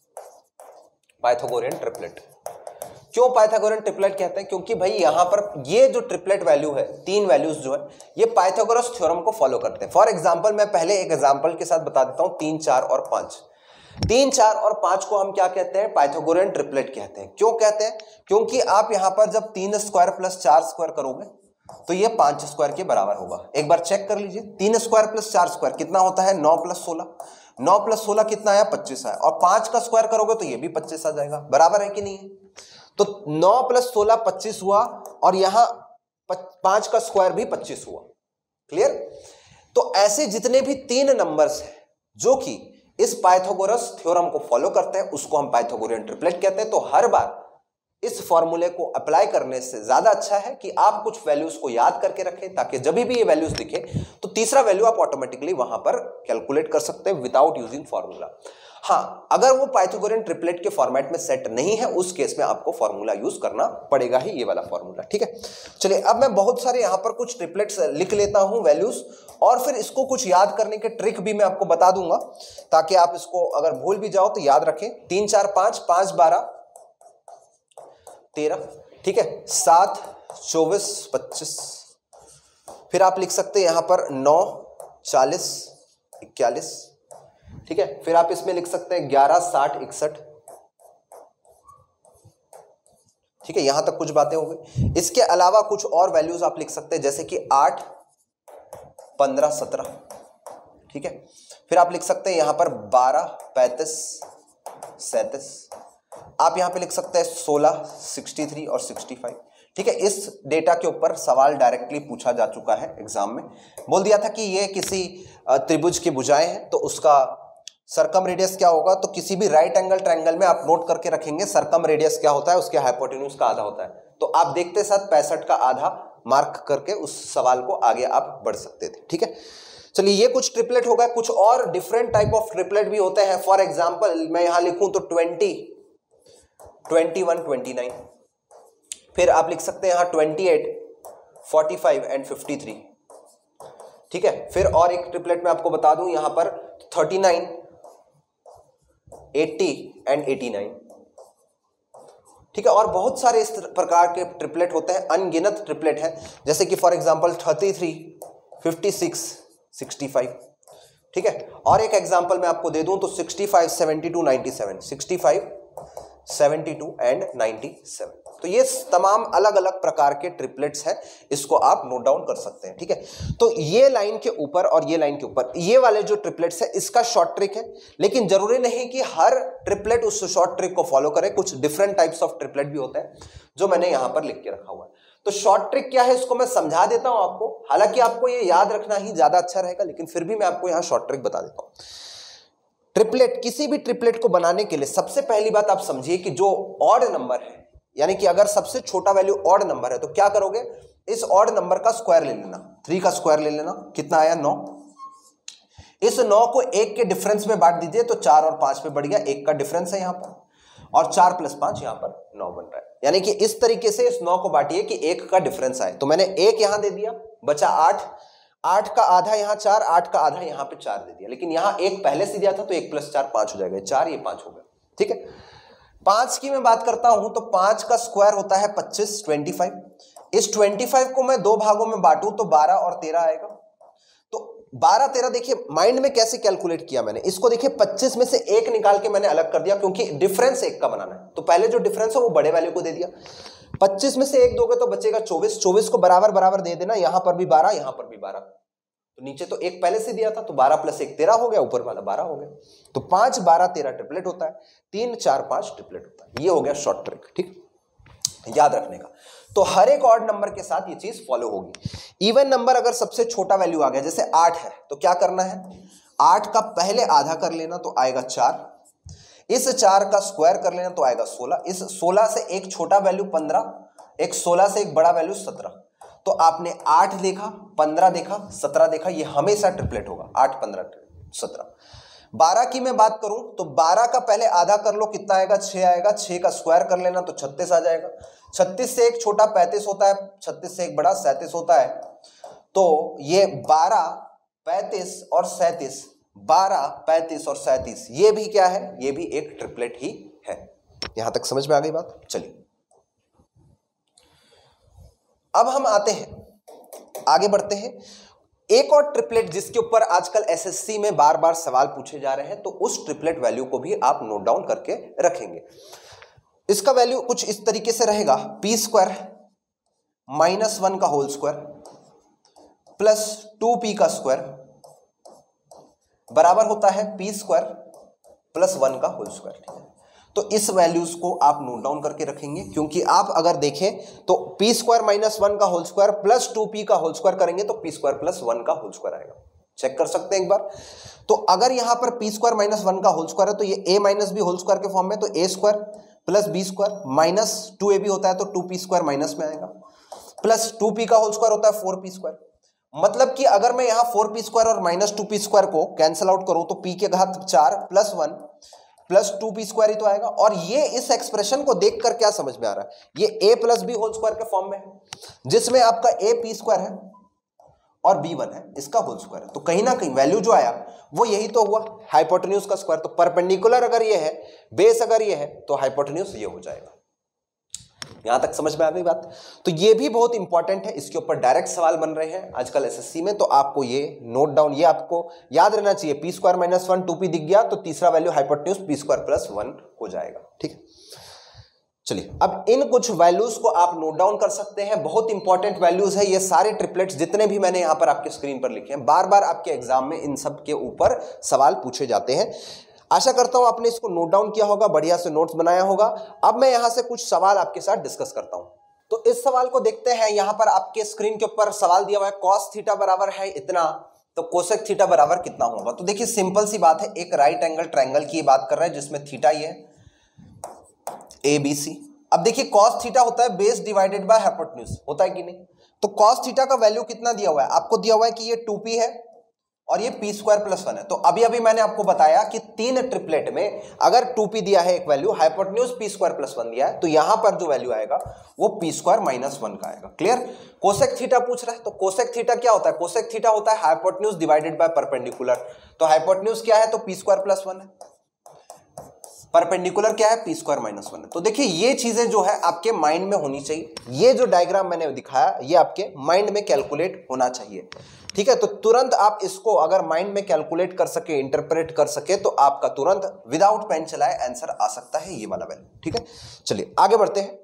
Pythagorean triplet. क्यों पाइथागोरियन ट्रिपलेट कहते हैं, क्योंकि भाई यहां पर ये जो ट्रिपलेट वैल्यू है, तीन वैल्यूज जो है, ये पाइथागोरस थ्योरम को फॉलो करते हैं। फॉर एग्जांपल मैं पहले एक एग्जांपल के साथ बता देता हूं, 3, 4 और 5। 3, 4 और 5 को हम क्या कहते हैं, पाइथागोरियन ट्रिपलेट कहते हैं। क्यों कहते हैं, क्योंकि आप यहां पर जब 3 स्क्वायर प्लस 4 स्क्वायर करोगे तो ये 5 स्क्वायर के बराबर होगा। एक बार चेक कर लीजिए, 3 स्क्वायर प्लस 4 स्क्वायर कितना होता है, 9 + 16, 9 + 16 कितना आया, 25 आया, और 5 का स्क्वायर करोगे तो ये भी 25 आ जाएगा। बराबर है कि नहीं है। तो 9 + 16 25 हुआ, और यहां 5 का स्क्वायर भी 25 हुआ। क्लियर। तो ऐसे जितने भी तीन नंबर्स हैं जो कि इस पाइथागोरस थ्योरम को फॉलो करते हैं उसको हम पाइथागोरियन ट्रिपलेट कहते हैं। तो हर बार इस फॉर्मूले को अप्लाई करने से ज्यादा अच्छा है कि आप कुछ वैल्यूज को याद करके रखें, ताकि जब भी ये वैल्यूज दिखे तो तीसरा वैल्यू आप ऑटोमेटिकली वहां पर कैलकुलेट कर सकते हैं विदाउट यूजिंग फॉर्मूला। हाँ, अगर वो पाइथागोरियन ट्रिपलेट के फॉर्मेट में सेट नहीं है उस केस में आपको फॉर्मूला यूज करना पड़ेगा ही, ये वाला फॉर्मूला। ठीक है, चलिए अब मैं बहुत सारे यहां पर कुछ ट्रिपलेट्स लिख लेता हूं वैल्यूज, और फिर इसको कुछ याद करने के ट्रिक भी मैं आपको बता दूंगा, ताकि आप इसको अगर भूल भी जाओ तो याद रखें। 3 4 5 5 12 13, ठीक है, 7 24 25, फिर आप लिख सकते हैं यहां पर 9 40 41, ठीक है, फिर आप इसमें लिख सकते हैं 11 60 61, ठीक है, यहां तक कुछ बातें हो गई। इसके अलावा कुछ और वैल्यूज आप लिख सकते हैं जैसे कि 8 15 17, ठीक है, फिर आप लिख सकते हैं यहां पर 12 35 37, आप यहां पे लिख सकते हैं 16 63 और 65, ठीक है। इस डेटा के ऊपर सवाल डायरेक्टली पूछा जा चुका है एग्जाम में, बोल दिया था कि ये किसी त्रिभुज की भुजाएं हैं तो उसका सरकम रेडियस क्या होगा, तो किसी भी राइट एंगल ट्रायंगल में आप नोट करके रखेंगे सरकम रेडियस क्या होता है, उसके हाइपोटेन्यूज का आधा होता है। तो आप देखते साथ 65 का आधा मार्क करके उस सवाल को आगे आप बढ़ सकते थे, ठीक है। चलिए ये कुछ ट्रिपलेट हो गए, कुछ और डिफरेंट टाइप ऑफ ट्रिपलेट भी होते हैं। फॉर एग्जाम्पल मैं यहां लिखूं तो 20 21 29, फिर आप लिख सकते हैं यहां 28 45 एंड 53, ठीक है। फिर और एक ट्रिपलेट मैं आपको बता दूं यहां पर 39 80 एंड 89, ठीक है। और बहुत सारे इस प्रकार के ट्रिपलेट होते हैं, अनगिनत ट्रिपलेट हैं, जैसे कि फॉर एग्जांपल 33 56 65, ठीक है। और एक एग्जांपल मैं आपको दे दूं तो 65 72 97, 65 72 एंड 97। तो ये तमाम अलग अलग प्रकार के ट्रिपलेट्स हैं, इसको आप नोट डाउन कर सकते हैं, ठीक है। तो ये लाइन के ऊपर और ये लाइन के ऊपर ये वाले जो ट्रिपलेट्स है इसका शॉर्ट ट्रिक है, लेकिन जरूरी नहीं कि हर ट्रिपलेट उस शॉर्ट ट्रिक को फॉलो करे। कुछ डिफरेंट टाइप्स ऑफ ट्रिपलेट भी होते हैं जो मैंने यहां पर लिख के रखा हुआ है। तो शॉर्ट ट्रिक क्या है इसको मैं समझा देता हूं आपको, हालांकि आपको ये याद रखना ही ज्यादा अच्छा रहेगा, लेकिन फिर भी मैं आपको यहां शॉर्ट ट्रिक बता देता हूं। ट्रिपलेट, किसी भी ट्रिपलेट को बनाने के लिए सबसे पहली बात आप समझिए कि जो ऑड नंबर है, यानी कि अगर सबसे छोटा वैल्यू ऑड नंबर है तो क्या करोगे, इस ऑड नंबर का स्क्वायर ले लेना, 3 का स्क्वायर ले लेना, कितना आया 9। इस 9 को 1 के डिफरेंस में बांट दीजिए तो 4 और 5 पे बढ़ गया, 1 का डिफरेंस है यहां पर, और 4 + 5 यहां पर 9 बन रहा है। यानी कि इस तरीके से इस 9 को बांटिए कि 1 का डिफरेंस आए। तो मैंने 1 यहां दे दिया, बचा 8, 8 का आधा यहां 4, 8 का आधा यहां पे 4 दे दिया, लेकिन यहां 1 पहले से दिया था तो 1 + 4 5 हो जाएगा, 4 ये 5 हो गया, ठीक है। 5 की मैं बात करता हूं तो 5 का स्क्वायर होता है 25 25। इस 25 को मैं 2 भागों में बांटूं तो 12 और 13 आएगा। तो 12 13 देखिए माइंड में कैसे कैलकुलेट किया मैंने इसको, देखिए 25 में से 1 निकाल के मैंने अलग कर दिया, क्योंकि डिफरेंस 1 का बनाना है। तो पहले जो डिफरेंस है वो बड़े वाले को दे दिया, 25 में से 1 दोगे तो बचेगा 24, 24 को बराबर बराबर दे देना, यहां पर भी 12 यहां पर भी 12। तो नीचे तो 1 पहले से दिया था तो 12 + 1 13 हो गया, ऊपर वाला 12 हो गया। तो 5 12 13 ट्रिपलेट होता है, 3 4 5 ट्रिपलेट होता है। ये हो गया शॉर्ट ट्रिक, ठीक, याद रखने का। तो हर एक ऑड नंबर के साथ ये चीज फॉलो होगी। इवन नंबर अगर सबसे छोटा वैल्यू आ गया, जैसे 8 है, तो क्या करना है, 8 का पहले आधा कर लेना तो आएगा 4, इस 4 का स्क्वायर कर लेना तो आएगा 16, इस 16 से एक छोटा वैल्यू 15, एक 16 से एक बड़ा वैल्यू 17। तो आपने 8 देखा, 15 देखा, 17 देखा, ये हमेशा ट्रिपलेट होगा, 8 15 17। 12 की मैं बात करूं तो 12 का पहले आधा कर लो, कितना आएगा 6 आएगा, 6 का स्क्वायर कर लेना तो 36 आ जाएगा। 36 से एक छोटा 35 होता है, 36 से एक बड़ा 37 होता है। तो ये 12 35 और 37, 12 35 और 37, ये भी क्या है, ये भी एक ट्रिपलेट ही है। यहां तक समझ में आ गई बात। चलिए अब हम आते हैं, आगे बढ़ते हैं। एक और ट्रिपलेट जिसके ऊपर आजकल एसएससी में बार बार सवाल पूछे जा रहे हैं, तो उस ट्रिपलेट वैल्यू को भी आप नोट डाउन करके रखेंगे। इसका वैल्यू कुछ इस तरीके से रहेगा, p² -1 का होल स्क्वायर प्लस 2p का स्क्वायर बराबर होता है p² + 1 का होल स्क्वायर, ठीक है। तो इस वैल्यूज को आप नोट डाउन करके रखेंगे, क्योंकि आप अगर देखें तो p² -1 का होल स्क्वायर प्लस 2p का होल स्क्वायर करेंगे तो p² + 1 का होल स्क्वायर आएगा। चेक कर सकते हैं एक बार। तो अगर यहां पर पी स्क्वायर माइनस 1 का होल स्क्वायर है तो ये a minus B whole square के फॉर्म में, तो a square plus B square minus 2ab होता है तो 2p स्क्वायर माइनस में आएगा, प्लस 2p का होल स्क्वायर होता है 4p स्क्वायर। मतलब कि अगर मैं यहां 4p स्क्वायर और माइनस 2p स्क्वायर को कैंसिल आउट करूं तो p के घात 4 प्लस 1 प्लस 2p स्क्वायर ही तो आएगा। और ये इस एक्सप्रेशन को देखकर क्या समझ में आ रहा है, ये a plus B whole square के फॉर्म में है, जिसमें आपका a p स्क्वायर है और b1 है, इसका होल स्क्वायर है। तो कहीं ना कहीं वैल्यू जो आया वो यही तो हुआ, हाइपोटेन्यूज का स्क्वायर। तो परपेंडिकुलर अगर ये है, बेस अगर ये है, तो हाइपोटेन्यूज ये हो जाएगा। यहां तक समझ में आ गई बात। तो ये भी बहुत इंपॉर्टेंट है, इसके ऊपर डायरेक्ट सवाल बन रहे हैं आजकल एसएससी में, तो आपको ये नोट डाउन, ये आपको याद रहना चाहिए। पी स्क्वायर माइनस 1 2p दिख गया तो तीसरा value hypotenuse p square plus 1 हो जाएगा। ठीक है, चलिए अब इन कुछ वैल्यूज को आप नोट डाउन कर सकते हैं, बहुत इंपॉर्टेंट वैल्यूज है ये सारे ट्रिपलेट्स जितने भी मैंने यहां पर आपके स्क्रीन पर लिखे हैं। बार बार आपके एग्जाम में इन सब के ऊपर सवाल पूछे जाते हैं। आशा करता हूं आपने इसको नोट डाउन किया होगा, बढ़िया से नोट्स बनाया होगा। अब मैं यहां से कुछ सवाल आपके साथ डिस्कस करता हूं। तो इस सवाल को देखते हैं। यहां पर आपके स्क्रीन के ऊपर सवाल दिया हुआ है, कॉस थीटा बराबर है इतना, तो कोसेक थीटा बराबर कितना होगा। तो देखिए सिंपल सी बात है, एक राइट एंगल ट्रायंगल की बात कर रहे हैं जिसमें थीटा ये है ABC। अब देखिए कॉस थीटा होता है बेस डिवाइडेड बाय हाइपोटेन्यूज, होता है कि नहीं। तो कॉस थीटा का वैल्यू कितना दिया हुआ है, आपको दिया हुआ है कि ये 2p है और ये p स्क्वायर प्लस 1 है। तो अभी अभी मैंने आपको बताया कि तीन ट्रिपलेट में अगर 2p दिया है एक value, hypotenuse p square plus 1 दिया है, तो यहां पर जो वैल्यू आएगा वो p स्क्वायर माइनस 1 का आएगा। क्लियर। कोसेक थीटा पूछ रहा है, तो कोसेक थीटा क्या होता है, कोसेक थीटा होता है हाइपोटेन्यूज डिवाइडेड बाय परपेंडिकुलर। तो हाइपोटेन्यूज क्या है, तो p स्क्वायर प्लस 1 है, परपेंडिकुलर क्या है, पी स्क्वायर माइनस 1 है। तो देखिए ये चीजें जो है आपके माइंड में होनी चाहिए। ये जो डायग्राम मैंने दिखाया ये आपके माइंड में कैलकुलेट होना चाहिए। ठीक है, तो तुरंत आप इसको अगर माइंड में कैलकुलेट कर सके, इंटरप्रेट कर सके, तो आपका तुरंत विदाउट पेन चलाए आंसर आ सकता है ये वाला वैल्यू। ठीक है, चलिए आगे बढ़ते हैं।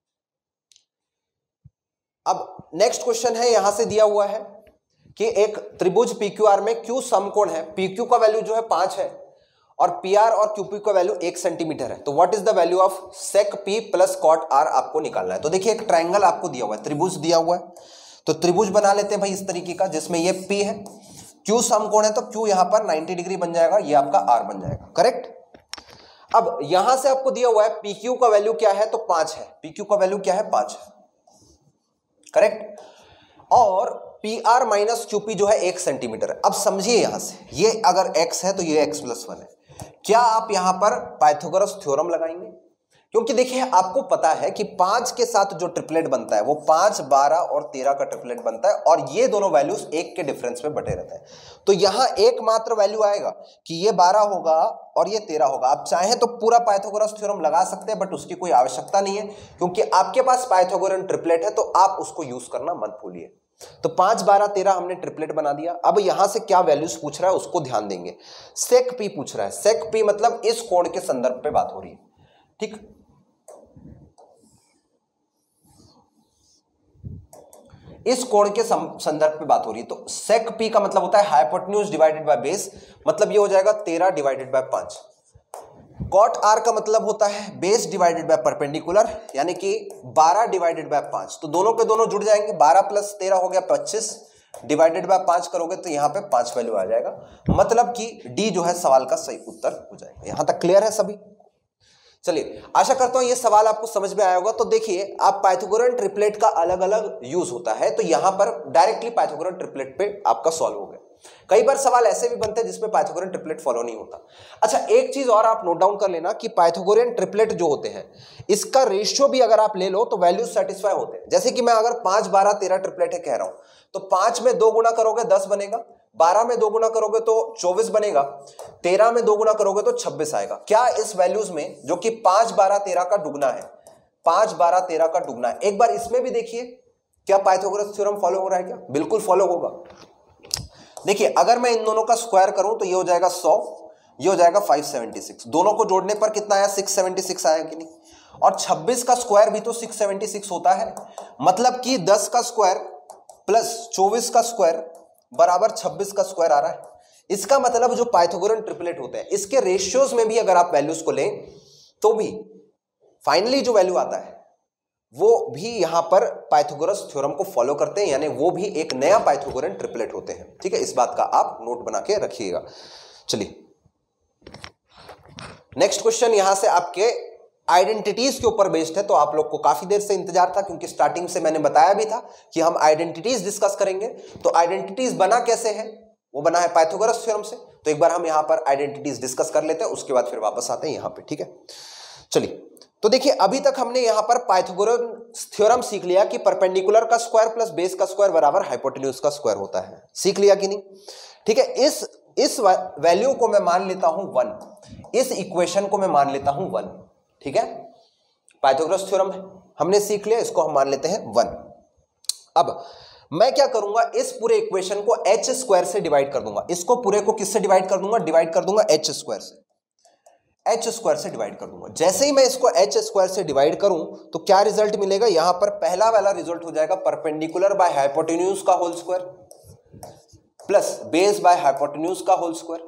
अब नेक्स्ट क्वेश्चन है, यहां से दिया हुआ है कि एक त्रिभुज PQR में Q समकोण है, PQ का वैल्यू जो है 5 है और PR और QP का वैल्यू 1 सेंटीमीटर है। तो what is the value of sec P plus cot R आपको निकालना है। तो देखिए एक ट्रायंगल आपको दिया हुआ है, त्रिभुज दिया हुआ है, तो त्रिभुज बना लेते हैं भाई इस तरीके का, जिसमें ये P है, Q समकोण है तो Q यहां पर 90 डिग्री बन जाएगा, ये आपका R बन जाएगा। करेक्ट। अब यहां से आपको दिया हुआ है PQ का वैल्यू क्या है, तो 5 है, PQ का वैल्यू क्या है, 5 है। करेक्ट। और PR माइनस QP जो है 1 सेंटीमीटर है। अब समझिए यहां से, ये अगर x है तो ये x प्लस 1 है। क्या आप यहां पर पाइथागोरस थ्योरम लगाएंगे, क्योंकि देखिए आपको पता है कि 5 के साथ जो ट्रिपलेट बनता है वो 5, 12 और 13 का ट्रिपलेट बनता है और ये दोनों वैल्यूज 1 के डिफरेंस में बटे रहते हैं। तो यहां एकमात्र वैल्यू आएगा कि ये 12 होगा और ये 13 होगा। आप चाहें तो पूरा पाइथागोरस थ्योरम लगा सकते हैं, बट उसकी कोई आवश्यकता नहीं है, क्योंकि आपके पास पाइथागोरन ट्रिपलेट है तो आप उसको यूज करना मत भूलिए। तो 5, 12, 13 हमने ट्रिपलेट बना दिया। अब यहां से क्या वैल्यूज पूछ रहा है उसको ध्यान देंगे। सेक P पूछ रहा है, सेक P मतलब इस कोण के संदर्भ पे बात हो रही है। ठीक, इस कोण के संदर्भ पे बात हो रही है। तो सेक P का मतलब होता है हाइपोटेन्यूज डिवाइडेड बाय बेस, मतलब ये हो जाएगा 13 डिवाइडेड बाय 5। कॉट R का मतलब होता है बेस डिवाइडेड बाय परपेंडिकुलर, यानी कि 12 डिवाइडेड बाय 5। तो दोनों के दोनों जुड़ जाएंगे, 12 प्लस 13 हो गया 25, डिवाइडेड बाय 5 करोगे तो यहाँ पे 5 वैल्यू आ जाएगा, मतलब कि डी जो है सवाल का सही उत्तर हो जाएगा। यहां तक क्लियर है सभी। चलिए आशा करता हूं ये सवाल आपको समझ में आया होगा। तो देखिए आप पाइथागोरन ट्रिपलेट का अलग अलग यूज होता है, तो यहां पर डायरेक्टली पाइथागोरन ट्रिपलेट पे आपका सॉल्व हो गया। कई बार सवाल ऐसे भी बनते हैं जिसमें पाइथागोरन ट्रिपलेट फॉलो नहीं होता। अच्छा एक चीज और आप नोट डाउन कर लेना कि पाइथागोरन ट्रिपलेट जो होते हैं इसका रेशियो भी अगर आप ले लो तो वैल्यू सेटिस्फाई होते हैं। जैसे कि मैं अगर 5, 12, 13 ट्रिपलेट है कह रहा हूं, तो 5 में 2 गुना करोगे 10 बनेगा, 12 में 2 गुना करोगे तो 24 बनेगा, 13 में 2 गुना करोगे तो 26 आएगा। क्या इस वैल्यूज में जो कि 5, 12, 13 का दुगना है, 5, 12, 13 का दुगना है, एक बार इसमें भी देखिए क्या पाइथागोरस थ्योरम फॉलो हो रहा है क्या? बिल्कुल फॉलो होगा। देखिए अगर मैं इन दोनों का स्क्वायर करूं तो ये हो जाएगा 100, ये हो जाएगा 576। दोनों को जोड़ने पर कितना आया, 676 आया कि नहीं। और 26 का स्क्वायर भी तो 676 होता है, मतलब कि 10 का स्क्वायर प्लस 24 का स्क्वायर बराबर 26 का स्क्वायर आ रहा है। इसका मतलब जो पाइथागोरन ट्रिपलेट होते हैं इसके रेशियोज में भी अगर आप वैल्यूज को लें तो भी फाइनली जो वैल्यू आता है वो भी यहां पर पाइथागोरस थ्योरम को फॉलो करते हैं, यानी वो भी एक नया पाइथागोरन ट्रिपलेट होते हैं। ठीक है, इस बात का आप नोट बना के रखिएगा। चलिए नेक्स्ट क्वेश्चन यहां से आपके आइडेंटिटीज के ऊपर बेस्ड है, तो आप लोग को काफी देर से इंतजार था क्योंकि स्टार्टिंग से मैंने बताया भी था कि हम आइडेंटिटीज डिस्कस करेंगे। तो आइडेंटिटीज बना कैसे है, वो बना है पाइथागोरस थ्योरम से। तो एक बार हम यहां पर आइडेंटिटीज डिस्कस कर लेते हैं, उसके बाद फिर वापस आते हैं यहां पे। ठीक है, चलिए तो देखिए अभी तक हमने यहां पर पाइथागोरस थ्योरम सीख लिया कि परपेंडिकुलर का स्क्वायर प्लस बेस का स्क्वायर बराबर हाइपोटेन्यूज का स्क्वायर होता है। सीख लिया कि नहीं? ठीक है, इस वैल्यू को मैं मान लेता हूं 1, इस इक्वेशन को मैं मान लेता हूं 1। ठीक है, पाइथागोरस थ्योरम है, हमने सीख लिया, इसको हम मान लेते हैं 1। अब मैं क्या करूंगा, इस पूरे इक्वेशन को h स्क्वायर से डिवाइड कर दूंगा। इसको पूरे को किससे डिवाइड कर दूंगा? डिवाइड कर दूंगा h स्क्वायर से, h स्क्वायर से डिवाइड कर दूंगा। जैसे ही मैं इसको h स्क्वायर से डिवाइड करूं तो क्या रिजल्ट मिलेगा? यहां पर पहला वाला रिजल्ट हो जाएगा परपेंडिकुलर बाय हाइपोटेन्यूज का whole square plus base by hypotenuse का होल स्क्वायर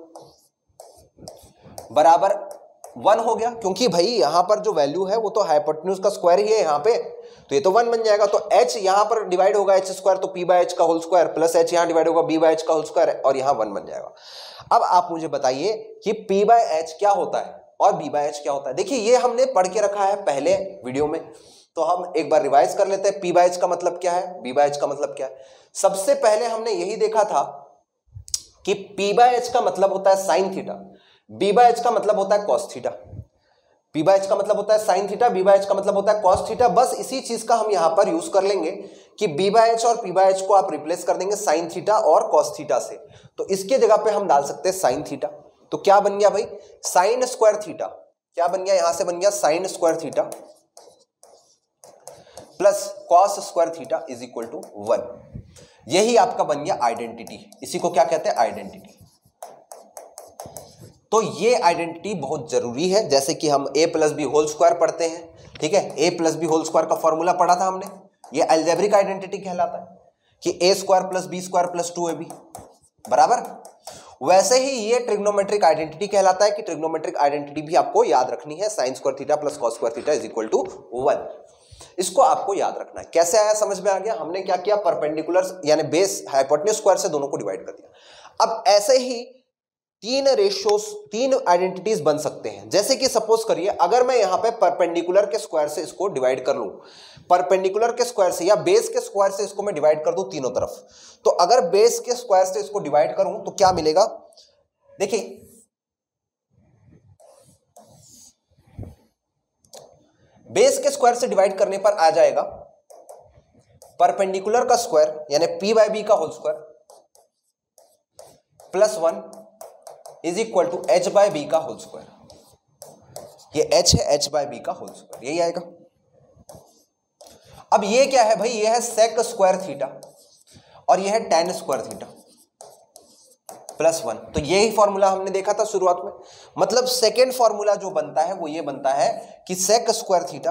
बराबर 1 हो गया, क्योंकि भाई यहां पर जो वैल्यू है वो तो हाइपोटेन्यूज का स्क्वायर ही है यहाँ पे, तो ये तो 1 बन जाएगा। तो h यहां पर डिवाइड होगा h स्क्वायर, तो p बाय h का होल स्क्वायर प्लस h यहां डिवाइड होगा b बाय h का होल स्क्वायर, और यहां 1 बन जाएगा। अब आप मुझे बताइए कि p बाय h क्या होता है और b बाय h क्या होता है। देखिए ये हमने पढ़ के रखा है पहले वीडियो में, तो हम एक बार रिवाइज कर लेते हैं। p बाय h का मतलब क्या है, b बाय h का मतलब क्या है। सबसे पहले हमने यही देखा था कि p बाय h का मतलब होता है sine theta, b by h का मतलब होता है cos theta. p by h का मतलब होता है sine theta, b by h का मतलब होता है कॉस थीटा। बस इसी चीज का हम यहां पर यूज कर लेंगे कि b बाय h और p बाय h को आप रिप्लेस कर देंगे साइन थीटा और कॉस थीटा से, तो इसके जगह पे हम डाल सकते हैं साइन थीटा। तो क्या बन गया भाई? Sine square theta. क्या बन गया? यहां से बन गया sine square theta plus cos square theta is equal to 1। यही आपका बन गया आइडेंटिटी। इसी को क्या कहते हैं? आइडेंटिटी। तो ये आइडेंटिटी बहुत जरूरी है, जैसे कि हम a plus B whole square पढ़ते हैं। ठीक है, a plus B whole square का फॉर्मूला पढ़ा था हमने, ये अलजेब्रिक आइडेंटिटी कहलाता है कि a square plus B square plus 2ab बराबर। वैसे ही ये ट्रिग्नोमेट्रिक आइडेंटिटी कहलाता है कि ट्रिग्नोमेट्रिक आइडेंटिटी भी आपको याद रखनी है, sine square theta plus cos square theta is equal to 1। इसको आपको याद रखना है। कैसे आया समझ में आ गया? हमने क्या किया, परपेंडिकुलर यानी बेस हाइपोटेन्यूज स्क्वायर से दोनों को डिवाइड कर दिया। अब ऐसे ही तीन रेशियोज, तीन आइडेंटिटीज बन सकते हैं। जैसे कि सपोज करिए अगर मैं यहां पे परपेंडिकुलर के स्क्वायर से इसको डिवाइड कर लूं, परपेंडिकुलर के स्क्वायर से या बेस के स्क्वायर से इसको मैं डिवाइड कर दूं तीनों तरफ, तो अगर बेस के स्क्वायर से इसको डिवाइड करूं तो क्या मिलेगा? देखिए बेस के स्क्वायर से डिवाइड करने पर आ जाएगा परपेंडिकुलर का स्क्वायर यानी p बाय बी का whole square plus 1 is equal to h by b का होल स्क्वायर। ये h है, h बाय बी का होल स्क्वायर, यही आएगा। अब ये क्या है भाई? ये है सेक स्क्वायर थीटा और ये है tan स्क्वायर थीटा प्लस 1। तो यही फॉर्मूला हमने देखा था शुरुआत में। मतलब सेकेंड फॉर्मूला जो बनता है वो ये बनता है कि sec square theta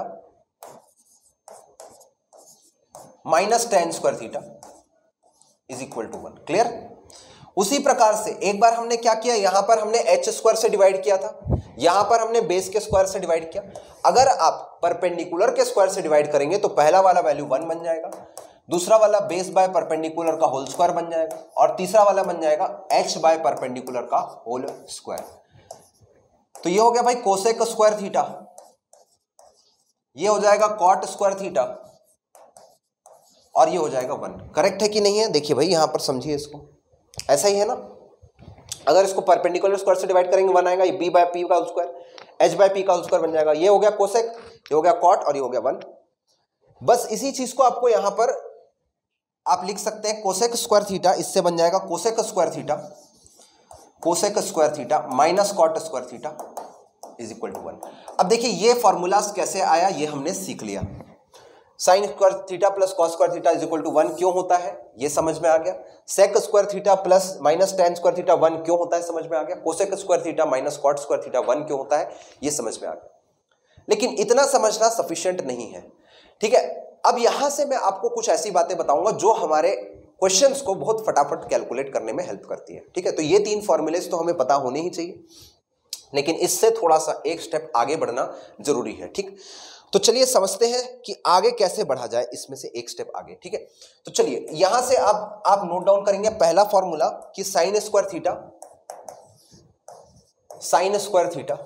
minus tan square theta is equal to 1। Clear? उसी प्रकार से एक बार हमने क्या किया, यहां पर हमने h स्क्वायर से डिवाइड किया था, यहां पर हमने बेस के स्क्वायर से डिवाइड किया। अगर आप परपेंडिकुलर के स्क्वायर से डिवाइड करेंगे तो पहला वाला वैल्यू 1 बन जाएगा, दूसरा वाला बेस बाय परपेंडिकुलर का होल स्क्वायर बन जाएगा और तीसरा वाला बन जाएगा h बाय परपेंडिकुलर का होल स्क्वायर। तो ये हो गया भाई कोसेक स्क्वायर थीटा, ये हो जाएगा कॉट स्क्वायर थीटा और ये हो जाएगा 1। करेक्ट है कि नहीं है? देखिए भाई यहां पर समझिए इसको, ऐसा ही है ना। अगर इसको परपेंडिकुलर स्क्वायर से डिवाइड करेंगे 1 आएगा, ये b बाय पी का whole square h by p का होल स्क्वायर बन जाएगा। ये हो गया कोसेक, ये हो गया कॉट और ये हो गया 1। बस इसी चीज को आपको यहां पर आप लिख सकते हैं कोसेक स्क्वायर थीटा, इससे बन जाएगा cosec square theta, cosec square theta minus cot square theta is equal to 1। अब देखिए ये फॉर्मूलाज कैसे आया ये हमने सीख लिया। Sine square theta plus cos square theta is equal to 1 क्यों होता है ये समझ में आ गया। Sec square theta plus minus tan square theta 1 क्यों होता है समझ में आ गया। Cosec square theta minus cot square theta 1 क्यों होता है ये समझ में आ गया। लेकिन इतना समझना सफिशिएंट नहीं है, ठीक है। अब यहां से मैं आपको कुछ ऐसी बातें बताऊंगा जो हमारे क्वेश्चंस को बहुत फटाफट कैलकुलेट करने में हेल्प करती है, ठीक है। तो ये 3 फॉर्मूलेज तो हमें पता होने ही चाहिए, लेकिन इससे थोड़ा सा एक स्टेप आगे बढ़ना जरूरी है, ठीक। तो चलिए समझते हैं कि आगे कैसे बढ़ा जाए, इसमें से एक स्टेप आगे। ठीक है, तो चलिए यहां से आप नोट डाउन करेंगे पहला फॉर्मूला कि sine square theta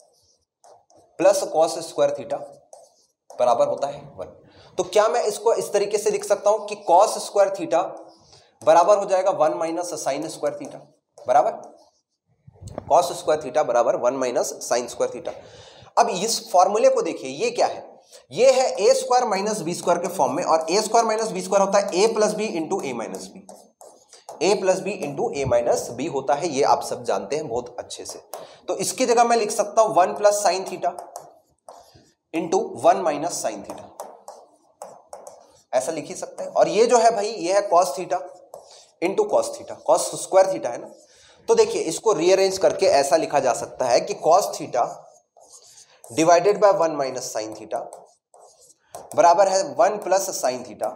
plus cos square theta बराबर होता है 1। तो क्या मैं इसको इस तरीके से लिख सकता हूं कि कॉस स्क्वायर थीटा बराबर हो जाएगा 1 माइनस साइन स्क्वायर थीटा, बराबर कॉस स्क्वायर थीटा बराबर 1 माइनस साइन स्क्वायर थीटा। अब इस फॉर्मूले को देखिए, ये क्या है, ये है a square minus B square के फॉर्म में, और a square minus B square होता है a plus B into A minus b, a plus B into A minus b होता है, ये आप सब जानते हैं बहुत अच्छे से। तो इसकी जगह मैं लिख सकता हूं 1 plus sine theta into 1 minus sine theta, ऐसा लिख ही सकते हैं। और ये जो है भाई, ये है cos theta into cos theta, cos square theta है ना। तो देखिए इसको रीअरेंज करके ऐसा लिखा जा सकता है कि cos theta divided by 1 minus sine theta बराबर है 1 plus sine theta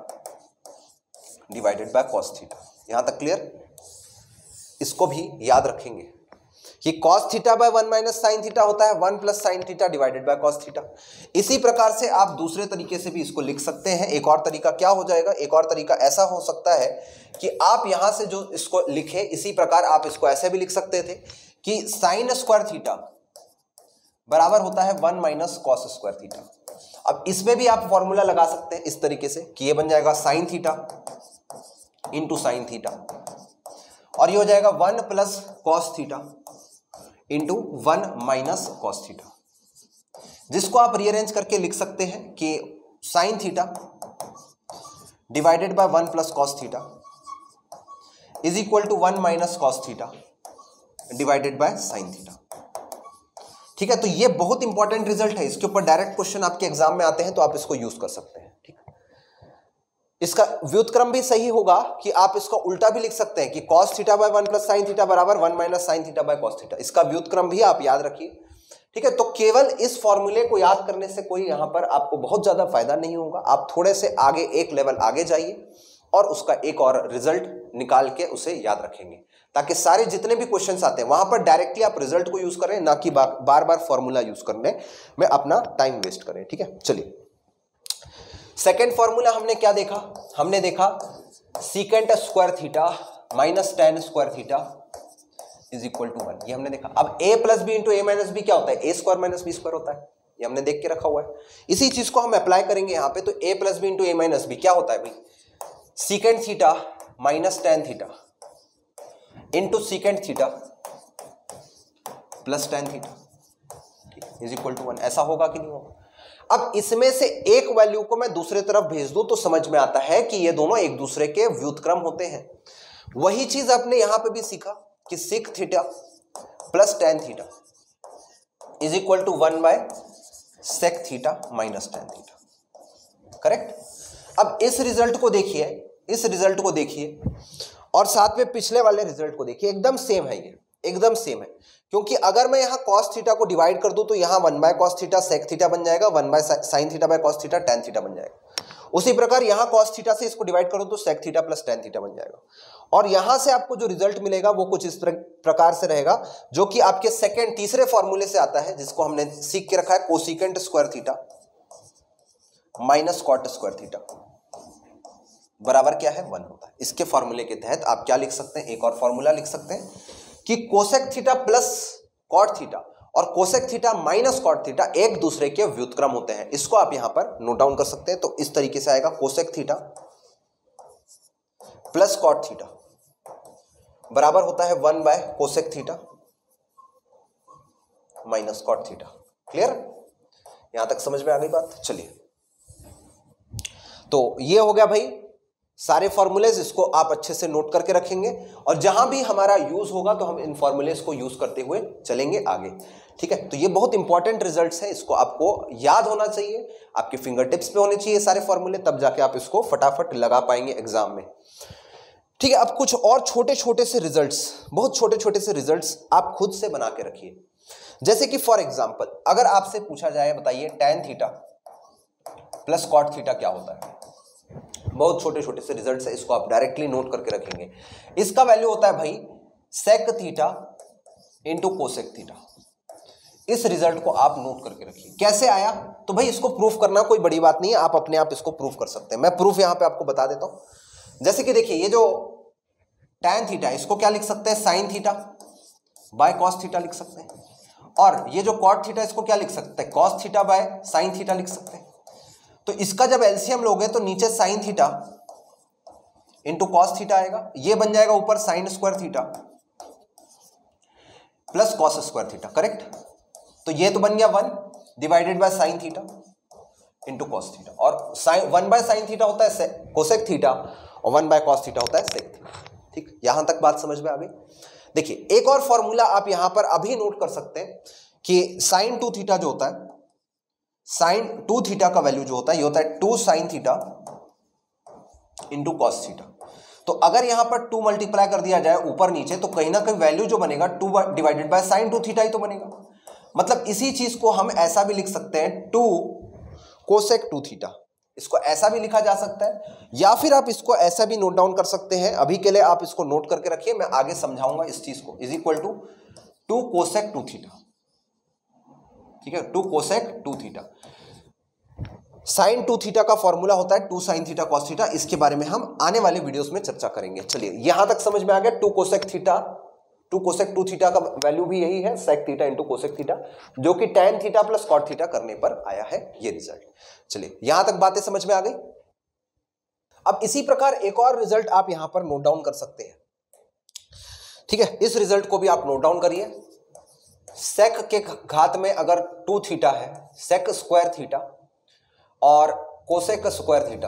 divided by cos theta. यहां तक क्लियर? इसको भी याद रखेंगे कि cos theta by 1 minus sine theta होता है 1 plus sine theta divided by cos theta. इसी प्रकार से आप दूसरे तरीके से भी इसको लिख सकते हैं। एक और तरीका क्या हो जाएगा, एक और तरीका ऐसा हो सकता है कि आप यहां से जो इसको लिखे, इसी प्रकार आप इसको ऐसे भी लिख सकते थे कि साइन स्क्वायर थीटा बराबर होता है 1 माइनस कॉस स्क्वायर थीटा। अब इसमें भी आप फॉर्मूला लगा सकते हैं इस तरीके से कि ये बन जाएगा sine theta into sine theta, और ये हो जाएगा 1 plus cos theta into 1 minus cos theta, जिसको आप रीअरेंज करके लिख सकते हैं कि sine theta divided by 1 plus cos theta is equal to 1 minus cos theta divided by sine theta. ठीक है, तो ये बहुत इंपॉर्टेंट रिजल्ट है, इसके ऊपर डायरेक्ट क्वेश्चन आपके एग्जाम में आते हैं, तो आप इसको यूज कर सकते हैं। ठीक है, इसका व्युत्क्रम भी सही होगा कि आप इसको उल्टा भी लिख सकते हैं कि cos theta by 1 plus sine theta बराबर 1 minus sine theta by cos theta. इसका व्युत्क्रम भी आप याद रखिए। ठीक है, तो केवल इस फॉर्मूले को याद करने से कोई यहां पर आपको बहुत ज्यादा फायदा नहीं होगा। आप थोड़े से आगे, एक लेवल आगे जाइए और उसका एक और रिजल्ट निकाल के उसे याद रखेंगे, ताकि सारे जितने भी क्वेश्चंस आते हैं वहां पर डायरेक्टली आप रिजल्ट को यूज करें, ना कि बार बार फॉर्मूला यूज करने में अपना टाइम वेस्ट करें। ठीक है, चलिए सेकेंड फॉर्मूला हमने क्या देखा, हमने देखा secant square theta minus tan square theta is equal to 1, ये हमने देखा। अब a plus B into A minus B क्या होता है, a square minus B square होता है, ये हमने देख के रखा हुआ है। इसी चीज को हम अप्लाई करेंगे यहाँ पे, तो a plus B into A minus B क्या होता है भाई, secant theta minus tan theta into secant theta plus tan theta, ठीक है, इज इक्वल टू 1। ऐसा होगा कि नहीं होगा? अब इसमें से एक वैल्यू को मैं दूसरे तरफ भेज दूं तो समझ में आता है कि ये दोनों एक दूसरे के व्युत्क्रम होते हैं। वही चीज आपने यहां पे भी सीखा कि sec theta plus tan theta is equal to 1 by sec theta minus tan theta, correct. अब इस रिजल्ट को देखिए, इस रिजल्ट को देखिए और साथ में पिछले वाले रिजल्ट को देखिए, एकदम सेम है, ये एकदम सेम है। क्योंकि अगर मैं यहाँ cos थीटा को डिवाइड कर दूं तो यहाँ 1 by cos theta sec theta बन जाएगा, 1 by sin theta by cos theta tan theta बन जाएगा। उसी प्रकार यहाँ cos थीटा से इसको डिवाइड करूं तो sec theta plus tan theta बन जाएगा। और यहां से आपको जो रिजल्ट मिलेगा वो कुछ इस प्रकार से रहेगा, जो कि आपके सेकेंड तीसरे फॉर्मूले से आता है, जिसको हमने सीख के रखा है, cosecant square theta minus cot square theta बराबर क्या है, 1 होता है। इसके फॉर्मूले के तहत आप क्या लिख सकते हैं, एक और फॉर्मूला लिख सकते हैं कि cosec theta plus cot theta और cosec theta minus cot theta एक दूसरे के व्युत्क्रम होते हैं। इसको आप यहां पर नोट डाउन कर सकते हैं। तो इस तरीके से आएगा, cosec theta plus cot theta बराबर होता है 1 by cosec theta minus cot theta. Clear? यहां तक समझ में आ गई बात? चलिए, तो ये हो गया भाई सारे फॉर्मूलेज, इसको आप अच्छे से नोट करके रखेंगे और जहां भी हमारा यूज होगा तो हम इन फॉर्मूलेज को यूज करते हुए चलेंगे आगे। ठीक है, तो ये बहुत इंपॉर्टेंट रिजल्ट्स हैं, इसको आपको याद होना चाहिए, आपके फिंगर टिप्स पे होने चाहिए सारे फॉर्मूले, तब जाके आप इसको फटाफट लगा पाएंगे एग्जाम में। ठीक है, अब कुछ और छोटे छोटे से रिजल्ट्स, बहुत छोटे छोटे से रिजल्ट्स आप खुद से बना के रखिए। जैसे कि फॉर एग्जाम्पल अगर आपसे पूछा जाए, बताइए tan theta plus cot theta क्या होता है, बहुत छोटे छोटे से रिजल्ट्स है, इसको आप डायरेक्टली नोट करके रखेंगे। इसका वैल्यू होता है भाई sec theta into cosec theta. इस रिजल्ट को आप नोट करके रखिए। कैसे आया? तो भाई इसको प्रूफ करना कोई बड़ी बात नहीं है, आप अपने आप इसको प्रूफ कर सकते हैं। मैं प्रूफ यहां पे आपको बता देता हूं। जैसे कि देखिए, ये जो tan थीटा, इसको क्या लिख सकते हैं? sin theta by cos theta लिख सकते हैं। और ये जो cot थीटा, इसको क्या लिख सकते हैं? cos theta by sin theta लिख सकते हैं। तो इसका जब एलसीएम लोगे तो नीचे sin theta into cos theta आएगा, ये बन जाएगा ऊपर sin square theta plus cos square theta, correct. तो ये तो बन गया 1 divided by sin theta into cos theta, और 1 बाय sin थीटा होता है कोसेक थीटा और 1 बाय cos थीटा होता है सेक थीटा। ठीक, यहां तक बात समझ में आ गई। देखिए, एक और फॉर्मूला आप यहां पर अभी नोट कर सकते हैं कि sin 2 थीटा जो होता है, sin 2 थीटा का वैल्यू जो होता है, ये होता है 2 sin theta into cos theta. तो अगर यहां पर 2 मल्टीप्लाई कर दिया जाए ऊपर नीचे, तो कहीं ना कहीं वैल्यू जो बनेगा 2 डिवाइडेड बाय sin 2 थीटा ही तो बनेगा। मतलब इसी चीज को हम ऐसा भी लिख सकते हैं 2 कोसेक 2 थीटा, इसको ऐसा भी लिखा जा सकता है, या फिर आप इसको ऐसा भी नोट डाउन कर सकते हैं। अभी के लिए आप इसको नोट करके रखिए, मैं आगे समझाऊंगा इस चीज को। Is equal to 2 cosec 2 theta, ठीक है, 2 कोसेक 2 थीटा। sin 2 थीटा का फॉर्मूला होता है 2 sin थीटा cos थीटा, इसके बारे में हम आने वाले वीडियोस में चर्चा करेंगे। चलिए, यहां तक समझ में आ गया। 2 कोसेक थीटा, 2 कोसेक 2 थीटा का वैल्यू भी यही है, sec theta into cosec theta, जो कि tan theta plus cot theta करने पर आया है ये रिजल्ट। चलिए, यहां तक बातें समझ में आ गई। अब इसी प्रकार एक और रिजल्ट आप यहां पर नोट डाउन कर सकते हैं। ठीक है, इस रिजल्ट को भी आप नोट डाउन करिए। sec के घात में अगर 2 थीटा है, sec स्क्वायर थीटा और कोसेक स्क्वायर थीटा,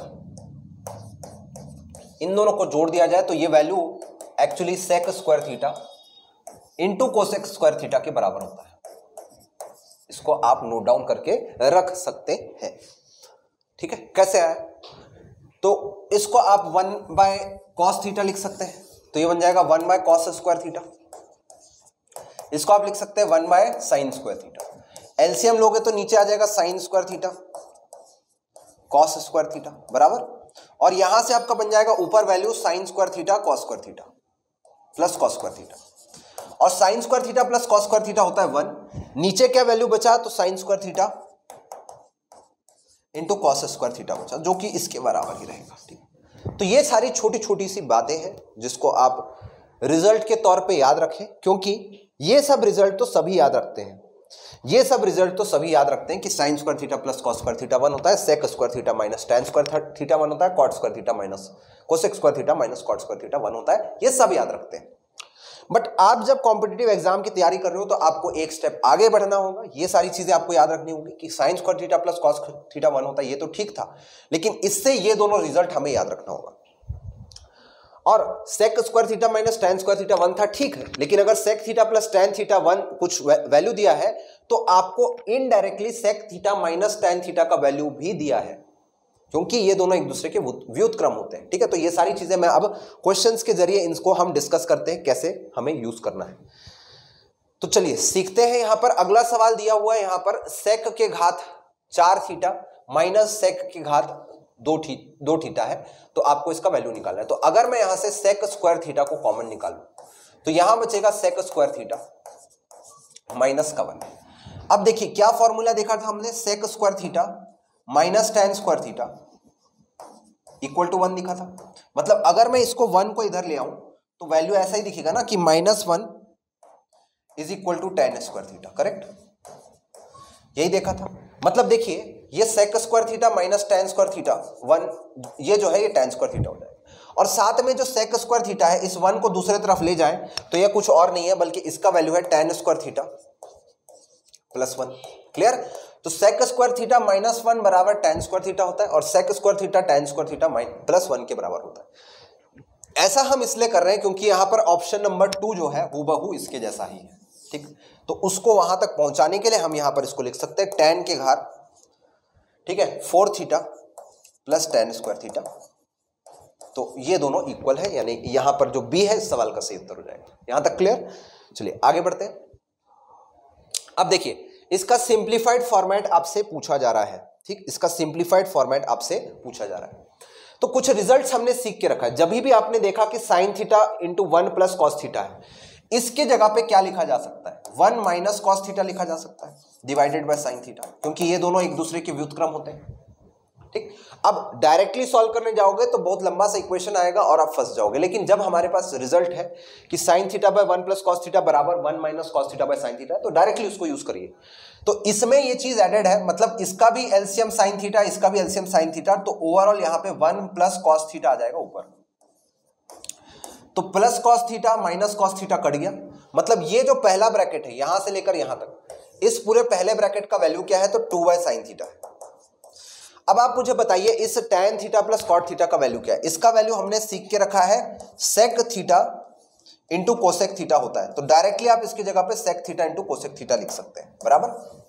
इन दोनों को जोड़ दिया जाए तो ये value actually sec square theta into cosec square theta के बराबर होता है। इसको आप नोट डाउन करके रख सकते हैं। ठीक है, कैसे आया? तो इसको आप 1 बाय कॉस थीटा लिख सकते हैं, तो ये बन जाएगा 1 बाय कॉस स्क्वायर थीटा। इसको आप लिख सकते हैं 1 by sine square theta. LCM लोगे तो नीचे आ जाएगा sine square theta cos square theta बराबर, और यहां से आपका बन जाएगा ऊपर value sine square theta cos square theta plus cos square theta, और sine square theta plus cos square theta होता है 1। नीचे क्या वैल्यू बचा? तो sine square theta into cos square theta बचा, जो कि इसके बराबर ही रहेगा। ठीक, तो ये सारी छोटी छोटी सी बातें हैं जिसको आप रिजल्ट के तौर पे याद रखें, क्योंकि ये सब रिजल्ट तो सभी याद रखते हैं। ये सब रिजल्ट तो सभी याद रखते हैं कि sine square theta plus cos square theta 1 होता है, sec square theta minus tan square theta 1 होता है, cot square theta minus cosec square theta minus cot square theta 1 होता है। ये सब याद रखते हैं। बट आप जब कॉम्पिटिटिव एग्जाम की तैयारी कर रहे हो तो आपको एक स्टेप आगे बढ़ना होगा। ये सारी चीजें आपको याद रखनी होगी कि sine square theta plus cos theta 1 होता है, ये तो ठीक था, लेकिन इससे ये दोनों रिजल्ट हमें याद रखना होगा। और sec square theta minus tan square theta 1 था, ठीक है, लेकिन अगर sec theta plus tan theta 1 कुछ वैल्यू दिया है तो आपको indirectly sec theta minus tan theta का वैल्यू भी दिया है, क्योंकि ये दोनों एक दूसरे के व्युत्क्रम होते हैं। ठीक है, तो ये सारी चीजें मैं अब क्वेश्चंस के जरिए इनको हम डिस्कस करते हैं कैसे हमें यूज करना है। तो चलिए सीखते हैं। यहां पर अगला सवाल दिया हुआ है, यहां पर सेक के घात 4 थीटा माइनस सेक के घात 2 थीटा है, तो आपको इसका वैल्यू निकालना है। तो अगर मैं यहां से सेक स्क्वायर थीटा को कॉमन निकालूं तो यहां बचेगा सेक स्क्वायर थीटा माइनस का 1। अब देखिए क्या फॉर्मूला देखा था हमने, sec square theta minus tan square theta equal to 1 दिखा था। मतलब अगर मैं इसको 1 को इधर ले आऊं तो वैल्यू ऐसा ही दिखेगा ना कि -1 is equal to tan square theta, correct? यही देखा था। मतलब देखिए ये sec square theta minus tan square theta 1, ये जो है ये टैन स्क्वायर थीटा हो जाएगा, और साथ में जो सेक स्क्वायर थीटा है इस 1 को दूसरे तरफ ले जाएं तो ये कुछ और नहीं है बल्कि इसका वैल्यू है tan square theta plus 1। Clear? तो सेक स्क्वायर थीटा -1 बराबर टैन स्क्वायर थीटा होता है, और sec square theta tan square theta plus 1 के बराबर होता है। ऐसा हम इसलिए कर रहे हैं क्योंकि यहां पर ऑप्शन नंबर 2 जो है हूबहू इसके जैसा ही है। ठीक, तो उसको वहां तक पहुंचाने के लिए हम यहां पर इसको लिख सकते हैं टैन के घात, ठीक है, 4 theta plus tan square theta. तो ये दोनों इक्वल है, यानी यहां पर जो बी है इस सवाल का सही उत्तर हो जाएगा। यहां तक क्लियर? चलिए आगे बढ़ते हैं। अब देखिए इसका सिंप्लीफाइड फॉर्मेट आपसे पूछा जा रहा है। ठीक, इसका सिंप्लीफाइड फॉर्मेट आपसे पूछा जा रहा है। तो कुछ रिजल्ट्स हमने सीख के रखा है। जब भी आपने देखा कि sine theta into 1 plus cos theta है, इसके जगह पे क्या लिखा जा सकता है? 1 माइनस कॉस थीटा लिखा जा सकता है डिवाइडेड बाय साइन थीटा, क्योंकि ये दोनों एक दूसरे के व्युत्क्रम होते हैं। ठीक, अब डायरेक्टली सॉल्व करने जाओगे तो बहुत लंबा सा इक्वेशन आएगा और आप फंस जाओगे, लेकिन जब हमारे पास रिजल्ट है कि sine theta by 1 plus cos theta बराबर 1 minus cos theta by sine theta, तो डायरेक्टली उसको यूज करिए। तो इसमें ये चीज एडेड है, मतलब इसका भी एलसीएम साइन थीटा, इसका भी एलसीएम साइन थीटा, तो ओवरऑल यहां पे 1 प्लस कॉस थीटा आ जाएगा ऊपर। तो plus cos theta minus cos theta cut गया, मतलब ये जो पहला ब्रैकेट है यहां से लेकर यहां तक, इस पूरे पहले ब्रैकेट का वैल्यू क्या है, तो 2 बाय साइन थीटा है। अब आप मुझे बताइए इस tan theta plus cot theta का वैल्यू क्या है। इसका वैल्यू हमने सीख के रखा है sec theta into cosec theta होता है, तो डायरेक्टली आप इसकी जगह पे sec theta into cosec theta लिख सकते हैं, बराबर।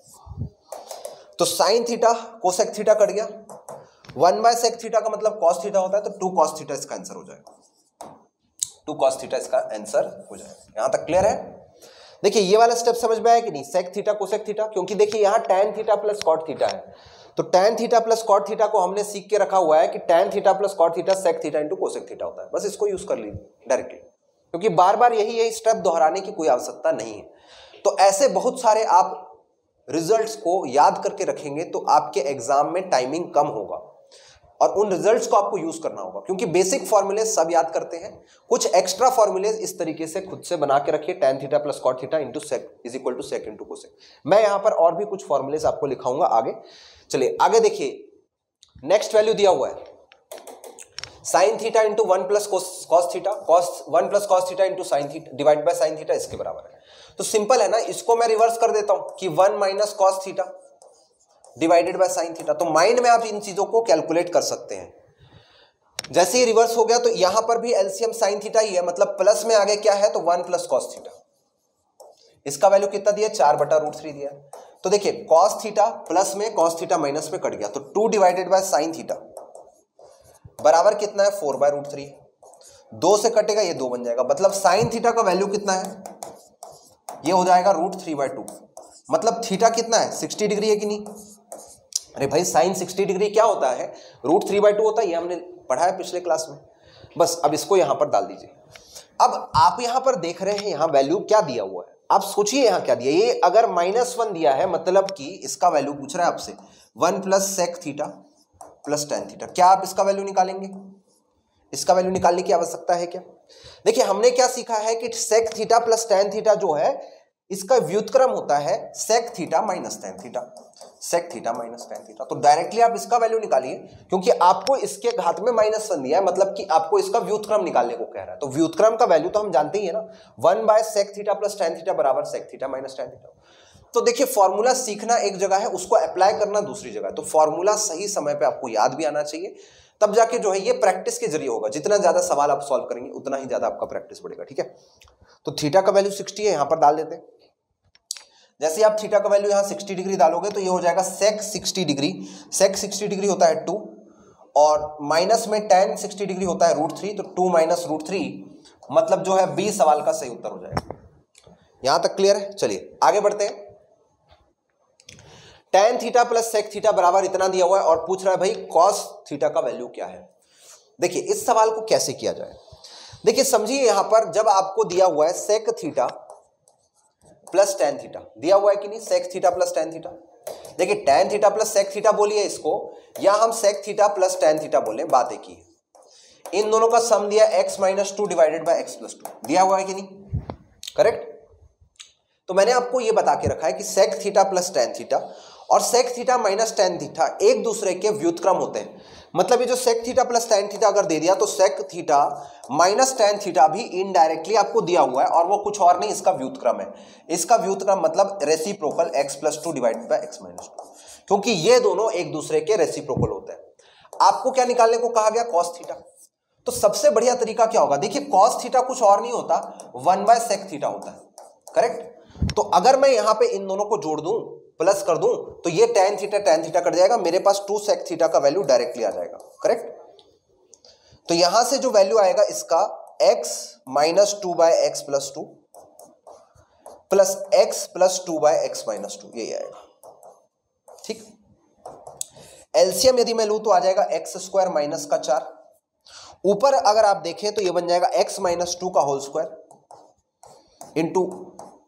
तो sine theta cosec theta cut गया, 1 बाय सेक थीटा का मतलब कॉस थीटा होता है, तो 2 कॉस थीटा इसका आंसर हो जाएगा, 2 कॉस थीटा इसका आंसर हो जाएगा। यहां तक क्लियर है? देखिए ये वाला स्टेप समझ में आया कि नहीं, सेक थीटा कोसेक थीटा, क्योंकि देखिए यहां tan theta plus cot theta है, तो tan theta plus cot theta को हमने सीख के रखा हुआ है कि tan theta plus cot theta sec theta into cosec theta होता है, बस इसको यूज कर लीजिए डायरेक्टली, क्योंकि बार बार यही स्टेप दोहराने की कोई आवश्यकता नहीं है। तो ऐसे बहुत सारे आप रिजल्ट्स को याद करके रखेंगे तो आपके एग्जाम में टाइमिंग कम होगा, और उन रिजल्ट्स को आपको यूज करना होगा, क्योंकि बेसिक फॉर्मूले सब याद करते हैं, कुछ एक्स्ट्रा फॉर्मूले इस तरीके से खुद से बना के रखिए, tan theta plus cot theta into sec is equal to sec into cosec. मैं यहां पर और भी कुछ फॉर्मूलेस आपको लिखाऊंगा आगे। चलिए आगे देखिए, नेक्स्ट वैल्यू दिया हुआ है sine theta into 1 plus cos theta, cos 1 plus cos theta into sine theta divide by sine theta, इसके बराबर है। तो सिंपल है ना, इसको मैं रिवर्स कर देता हूं कि 1 minus cos theta divided by sine theta, तो माइंड में आप इन चीजों को कैलकुलेट कर सकते हैं। जैसे ही रिवर्स हो गया तो यहां पर भी एलसीएम साइन थीटा ही है, मतलब प्लस में आगे क्या है, तो 1 प्लस कॉस थीटा, इसका वैल्यू कितना दिया, 4/√3 दिया। तो देखिए कॉस थीटा प्लस में कॉस थीटा माइनस में कट गया, तो 2 डिवाइडेड बाय साइन थीटा बराबर कितना है, 4/√3, 2 से कटेगा ये 2 बन जाएगा, मतलब साइन थीटा का वैल्यू कितना है, ये हो जाएगा √3/2, मतलब थीटा कितना है, 60 डिग्री है कि नहीं। अरे भाई साइन 60 डिग्री क्या होता है, √3/2 होता है, ये हमने पढ़ा है पिछले क्लास में। बस अब इसको यहां पर डाल दीजिए। अब आप यहां पर देख रहे हैं यहां वैल्यू क्या दिया हुआ है, आप सोचिए यहां क्या दिया, ये अगर -1 दिया है, मतलब कि इसका वैल्यू पूछ रहा है आपसे 1 plus sec theta plus tan theta, क्या आप इसका वैल्यू निकालेंगे, इसका वैल्यू निकालने की आवश्यकता है क्या। देखिए हमने क्या सीखा है कि sec theta plus tan theta जो है इसका व्युत्क्रम होता है sec theta minus tan theta, sec theta minus tan theta, तो डायरेक्टली आप इसका वैल्यू निकालिए, क्योंकि आपको इसके घात में -1 दिया है, मतलब कि आपको इसका व्युत्क्रम निकालने को कह रहा है। तो व्युत्क्रम का वैल्यू तो हम जानते ही है ना, 1 by sec theta plus tan theta बराबर sec theta minus tan theta. तो देखिए फॉर्मूला सीखना एक जगह है, उसको अप्लाई करना दूसरी जगह है, तो फॉर्मूला सही समय पे आपको याद भी आना चाहिए, तब जाके जो है ये प्रैक्टिस के जरिए होगा। जितना ज्यादा सवाल आप सॉल्व करेंगे उतना ही ज्यादा आपका प्रैक्टिस बढ़ेगा, ठीक है। तो थीटा का वैल्यू 60 है, यहां पर डाल देते हैं। जैसे आप थीटा का वैल्यू यहां 60 डिग्री डालोगे तो ये हो जाएगा सेक 60 डिग्री, सेक 60 डिग्री होता है 2, और माइनस में tan 60 डिग्री होता है √3, तो 2 माइनस √3 मतलब जो है बी सवाल का सही उत्तर हो जाएगा। यहां तक क्लियर है? चलिए आगे बढ़ते हैं। tan theta plus sec theta बराबर इतना दिया हुआ है, और पूछ रहा है भाई cos थीटा का वैल्यू क्या है। देखिए इस सवाल को कैसे किया जाए, देखिए समझिए यहां पर जब आपको दिया हुआ है sec theta plus tan theta दिया हुआ है कि नहीं, sec theta plus tan theta, देखिए tan theta plus sec theta बोलिए इसको, या हम sec theta plus tan theta बोले, बात एक ही है। इन दोनों का सम दिया x-2 डिवाइडेड बाय x+2 दिया हुआ है कि नहीं, करेक्ट। तो मैंने आपको यह बता के रखा है कि sec theta plus tan theta और sec theta minus tan theta एक दूसरे के व्युत्क्रम होते हैं। मतलब ये जो sec theta plus tan theta अगर दे दिया तो sec theta minus tan theta भी इनडायरेक्टली आपको दिया हुआ है, और वो कुछ और नहीं, इसका व्युत्क्रम है। इसका व्युत्क्रम मतलब reciprocal x+2 divided by x-2, क्योंकि ये दोनों एक दूसरे के रेसिप्रोकल होते हैं। आपको क्या निकालने को कहा गया, cos थीटा। तो सबसे बढ़िया तरीका क्या होगा, देखिए cos थीटा कुछ और नहीं होता, 1 बाय सेक थीटा होता है, करेक्ट। तो अगर मैं यहां पे इन दोनों को जोड़ दूं, प्लस कर दूं, तो ये tan थीटा कट जाएगा, मेरे पास 2 सेक थीटा का वैल्यू डायरेक्टली आ जाएगा, करेक्ट। तो यहां से जो वैल्यू आएगा इसका x-2 bye x+2 plus x+2 bye x-2, यही आएगा, ठीक। एलसीएम यदि मैं लूं तो आ जाएगा x² माइनस का 4, ऊपर अगर आप देखें तो ये बन जाएगा x-2 का होल स्क्वायर इंटू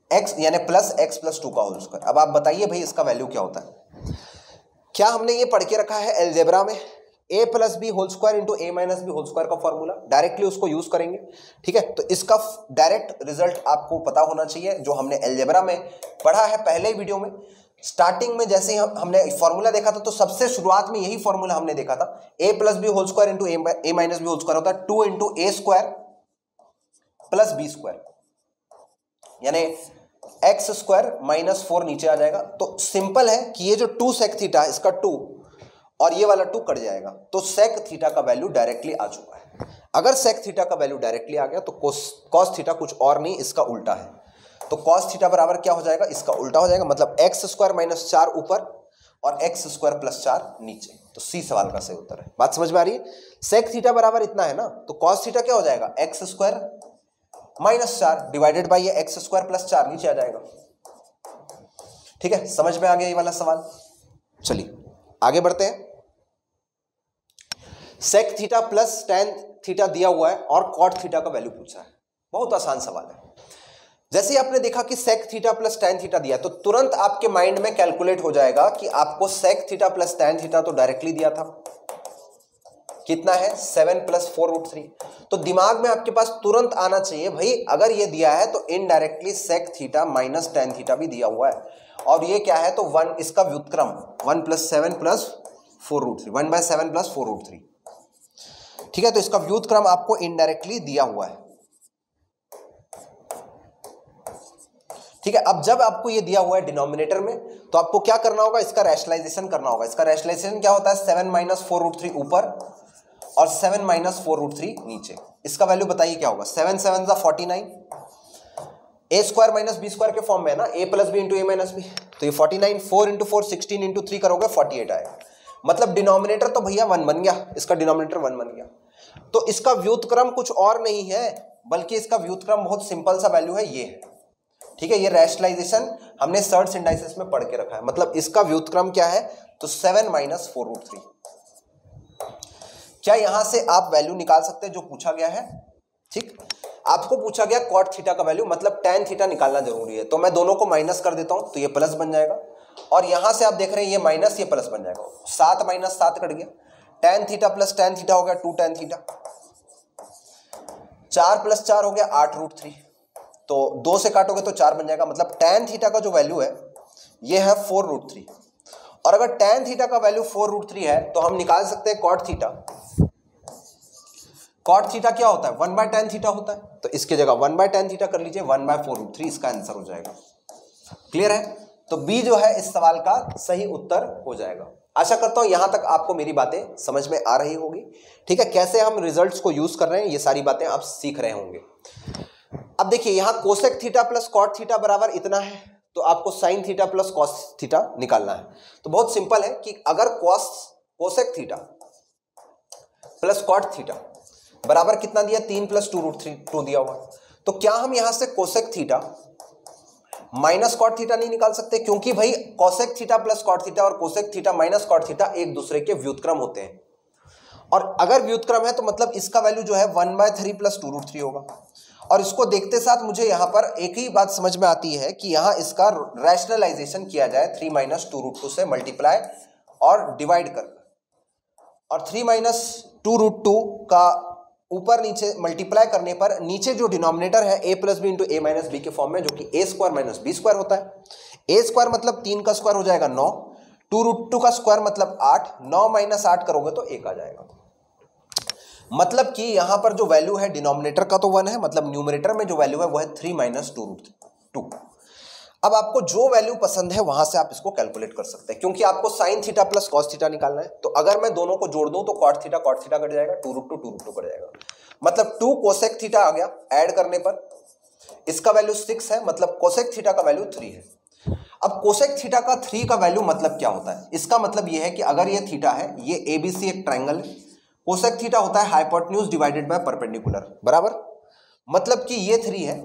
एक्स यानी प्लस एक्स प्लस 2 का होल स्क्वायर। अब आप बताइए भाई इसका वैल्यू क्या होता है। क्या हमने ये पढ़ के रखा है अलजेब्रा में a plus B whole square into a minus B whole square का फॉर्मूला, डायरेक्टली उसको यूज करेंगे। ठीक है, तो इसका डायरेक्ट रिजल्ट आपको पता होना चाहिए, जो हमने अलजेब्रा में पढ़ा है पहले ही वीडियो में। स्टार्टिंग में जैसे ही हमने फॉर्मूला देखा था तो सबसे शुरुआत में यही फॉर्मूला हमने देखा था, a plus B whole square into a minus B whole square होता है 2 into a square plus B square, यानी एक्स स्क्वायर माइनस 4 नीचे आ जाएगा। तो सिंपल है कि ये जो 2 सेक थीटा है इसका 2 और ये वाला 2 कट जाएगा, तो सेक थीटा का वैल्यू डायरेक्टली आ चुका है। अगर सेक थीटा का वैल्यू डायरेक्टली आ गया तो कॉस थीटा कुछ और नहीं, इसका उल्टा है। तो कॉस थीटा बराबर क्या हो जाएगा, इसका उल्टा हो जाएगा, मतलब एक्स स्क्वायर माइनस 4 ऊपर और एक्स स्क्वायर प्लस 4 नीचे। तो सी सवाल का सही उत्तर है। बात समझ में आ रही है। सेक थीटा बराबर इतना है ना, तो कॉस थीटा क्या हो जाएगा, X square minus 4 divided by ये एक्स स्क्वायर प्लस 4 नीचे आ जाएगा। ठीक है, समझ में आ गया ये वाला सवाल। चलिए आगे बढ़ते हैं। Sec theta plus tan theta दिया हुआ है और कॉट थीटा का वैल्यू पूछा है। बहुत आसान सवाल है। जैसे ही आपने देखा कि sec theta plus tan theta दिया तो तुरंत आपके माइंड में कैलकुलेट हो जाएगा कि आपको sec theta plus tan theta तो डायरेक्टली दिया था, कितना है 7 प्लस 4√3। तो दिमाग में आपके पास तुरंत आना चाहिए भाई अगर ये दिया है तो indirectly sec theta minus tan theta भी दिया हुआ है, और ये क्या है तो 1 इसका व्युत्क्रम 1 प्लस 7 प्लस 4√3 1/7 प्लस 4√3। ठीक है, तो इसका व्युत्क्रम आपको इनडायरेक्टली दिया हुआ है। ठीक है, अब जब आपको ये दिया हुआ है डिनोमिनेटर में तो आपको क्या करना होगा, इसका रैशनलाइजेशन करना होगा। इसका रैशनलाइजेशन क्या होता है, 7 माइनस 4√3 ऊपर और 7 माइनस 4√3 नीचे। इसका वैल्यू बताइए क्या होगा, 7 7 49, A square minus B square के फॉर्म में है ना, A plus B into A minus B, तो ये 49 4 इंटू 4 16 इंटू 3 करोगे 48 आएगा। मतलब डिनोमिनेटर तो भैया 1 बन गया, इसका डिनोमिनेटर 1 बन गया। तो इसका व्युत्क्रम कुछ और नहीं है बल्कि इसका व्युत्क्रम बहुत सिंपल सा वैल्यू है, ये है। ठीक है, ये रैशनलाइजेशन हमने सर्ट्स इंडाइसेस में पढ़ के रखा है। मतलब इसका व्युत्क्रम क्या है तो 7 माइनस 4√3। क्या यहां से आप वैल्यू निकाल सकते हैं जो पूछा गया है। ठीक, आपको पूछा गया कॉट थीटा का वैल्यू, मतलब टैन थीटा निकालना जरूरी है। तो मैं दोनों को माइनस कर देता हूं तो ये प्लस बन जाएगा, और यहां से आप देख रहे हैं ये माइनस ये प्लस बन जाएगा। 7 माइनस 7 कट गया, tan theta plus tan theta हो गया 2 टैन थीटा, 4 प्लस 4 हो गया 8√3। तो 2 से काटोगे तो 4 बन जाएगा। मतलब टैन थीटा का जो वैल्यू है ये है 4√3, और अगर टैन थीटा का वैल्यू 4√3 है तो हम निकाल सकते हैं कॉट थीटा। कॉट थीटा क्या होता है 1/tan थीटा होता है, तो इसके जगह 1/tan थीटा कर लीजिए, 1/4√3 इसका आंसर हो जाएगा। क्लियर है, तो बी जो है इस सवाल का सही उत्तर हो जाएगा। आशा करता हूं यहां तक आपको मेरी बातें समझ में आ रही होगी। ठीक है, कैसे हम रिजल्ट्स को यूज कर रहे हैं ये सारी बातें आप सीख रहे होंगे। अब देखिए यहां cosec theta plus cot theta बराबर इतना है, तो आपको sine theta plus cos theta निकालना है। तो बहुत सिंपल है कि अगर cosec theta plus cot theta बराबर कितना दिया 3 प्लस 2√3 दिया हुआ, तो क्या हम यहां से cosec theta minus cot theta नहीं निकाल सकते, क्योंकि भाई cosec theta plus cot theta और cosec theta minus cot theta एक दूसरे के व्युत्क्रम होते हैं, और अगर व्युत्क्रम है तो मतलब इसका वैल्यू जो है 1/3 प्लस 2√3 होगा। और इसको देखते साथ मुझे यहां पर एक ही बात समझ में आती है कि यहां इसका रैशनलाइजेशन किया जाए 3 माइनस 2√2 से मल्टीप्लाई और डिवाइड कर, और 3 माइनस 2√2 का ऊपर नीचे मल्टीप्लाई करने पर नीचे जो डिनोमिनेटर है a plus B into A minus b के फॉर्म में, जो कि a square minus B square होता है। a स्क्वायर मतलब 3 का स्क्वायर हो जाएगा 9, 2√2 का स्क्वायर मतलब 8, 9 माइनस 8 करोगे तो 1 आ जाएगा। मतलब कि यहां पर जो वैल्यू है डिनोमिनेटर का तो 1 है, मतलब न्यूमरेटर में जो वैल्यू है वो है 3 माइनस 2√2। अब आपको जो वैल्यू पसंद है वहां से आप इसको कैलकुलेट कर सकते हैं, क्योंकि आपको sine theta plus cos theta निकालना है। तो अगर मैं दोनों को जोड़ दूं तो कॉट थीटा कट जाएगा, 2√2 कट जाएगा, मतलब 2 कोसेक थीटा आ गया। ऐड करने पर इसका वैल्यू 6 है, मतलब कोसेक थीटा का वैल्यू 3 है। अब कोसेक थीटा का 3 का वैल्यू मतलब क्या होता है, इसका मतलब यह है कि अगर ये थीटा है, ये एबीसी एक ट्राइंगल है, कोसेक थीटा होता है हाइपोटेन्यूज डिवाइडेड बाय परपेंडिकुलर, बराबर। मतलब कि ये 3 है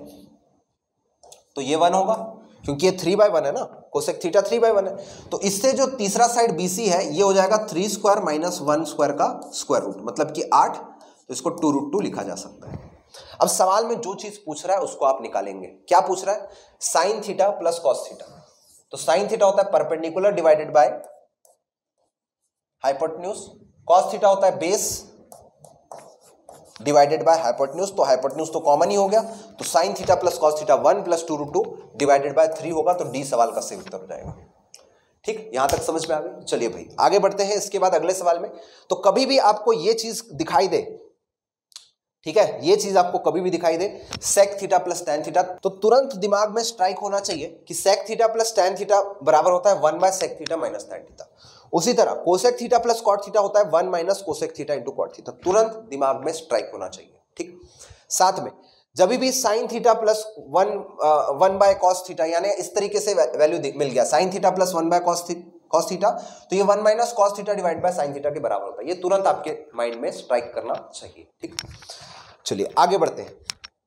तो ये 1 होगा, क्योंकि ये 3/1 है ना, कोसेक थीटा 3/1 है। तो इससे जो तीसरा साइड BC है ये हो जाएगा 3² माइनस 1² का स्क्वायर रूट, मतलब कि 8, तो इसको 2√2 लिखा जा सकता है। अब सवाल में जो चीज पूछ रहा है उसको आप निकालेंगे। क्या पूछ रहा है? Sine theta plus cos theta. तो साइन थीटा होता है perpendicular divided by hypotenuse, cos theta होता है बेस डिवाइडेड बाय हाइपोटेन्यूज। तो हाइपोटेन्यूज तो कॉमन ही हो गया, तो sine theta plus cos theta 1 + 2√2 divided by 3 होगा। तो डी सवाल का सही उत्तर हो जाएगा। ठीक, यहां तक समझ में आ गई? चलिए भाई आगे बढ़ते हैं इसके बाद अगले सवाल में। तो कभी भी आपको ये चीज दिखाई दे, ठीक है, ये चीज आपको कभी भी दिखाई दे sec theta plus tan theta, तो तुरंत दिमाग में स्ट्राइक होना चाहिए कि sec theta plus tan theta बराबर होता है 1/सेक थीटा माइनस टैन थीटा। उसी तरह cosec theta plus cot theta होता है 1 - cosec theta into cot theta. तुरंत दिमाग में स्ट्राइक होना चाहिए। ठीक, साथ में जब भी साइन थीटा प्लस 1/कॉस थीटा, यानी इस तरीके से वैल्यू मिल गया साइन थीटा प्लस 1/कॉस थीटा, तो ये 1 - cos theta divide by sine theta के बराबर होता है। ये तुरंत आपके माइंड में स्ट्राइक करना चाहिए। ठीक, चलिए आगे बढ़ते हैं।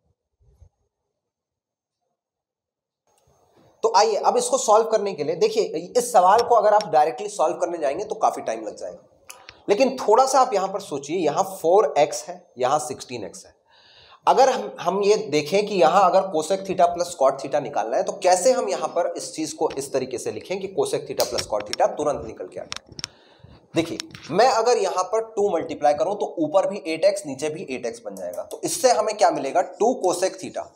तो आइए अब इसको सॉल्व करने के लिए देखिए, इस सवाल को अगर आप डायरेक्टली सॉल्व करने जाएंगे तो काफी टाइम लग जाएगा, लेकिन थोड़ा सा आप यहां पर सोचिए। यहां 4x है, यहां 16x है। अगर हम ये देखें कि यहां अगर cosec theta plus cot theta निकालना है तो कैसे हम यहां पर इस चीज को इस तरीके से लिखें कि cosec theta plus cot theta तुरंत निकल के आ जाए। देखिए, मैं अगर यहां पर 2 मल्टीप्लाई करूं तो ऊपर भी 8x नीचे भी 8x बन जाएगा। तो इससे हमें क्या मिलेगा? 2 कोसेक थीटा।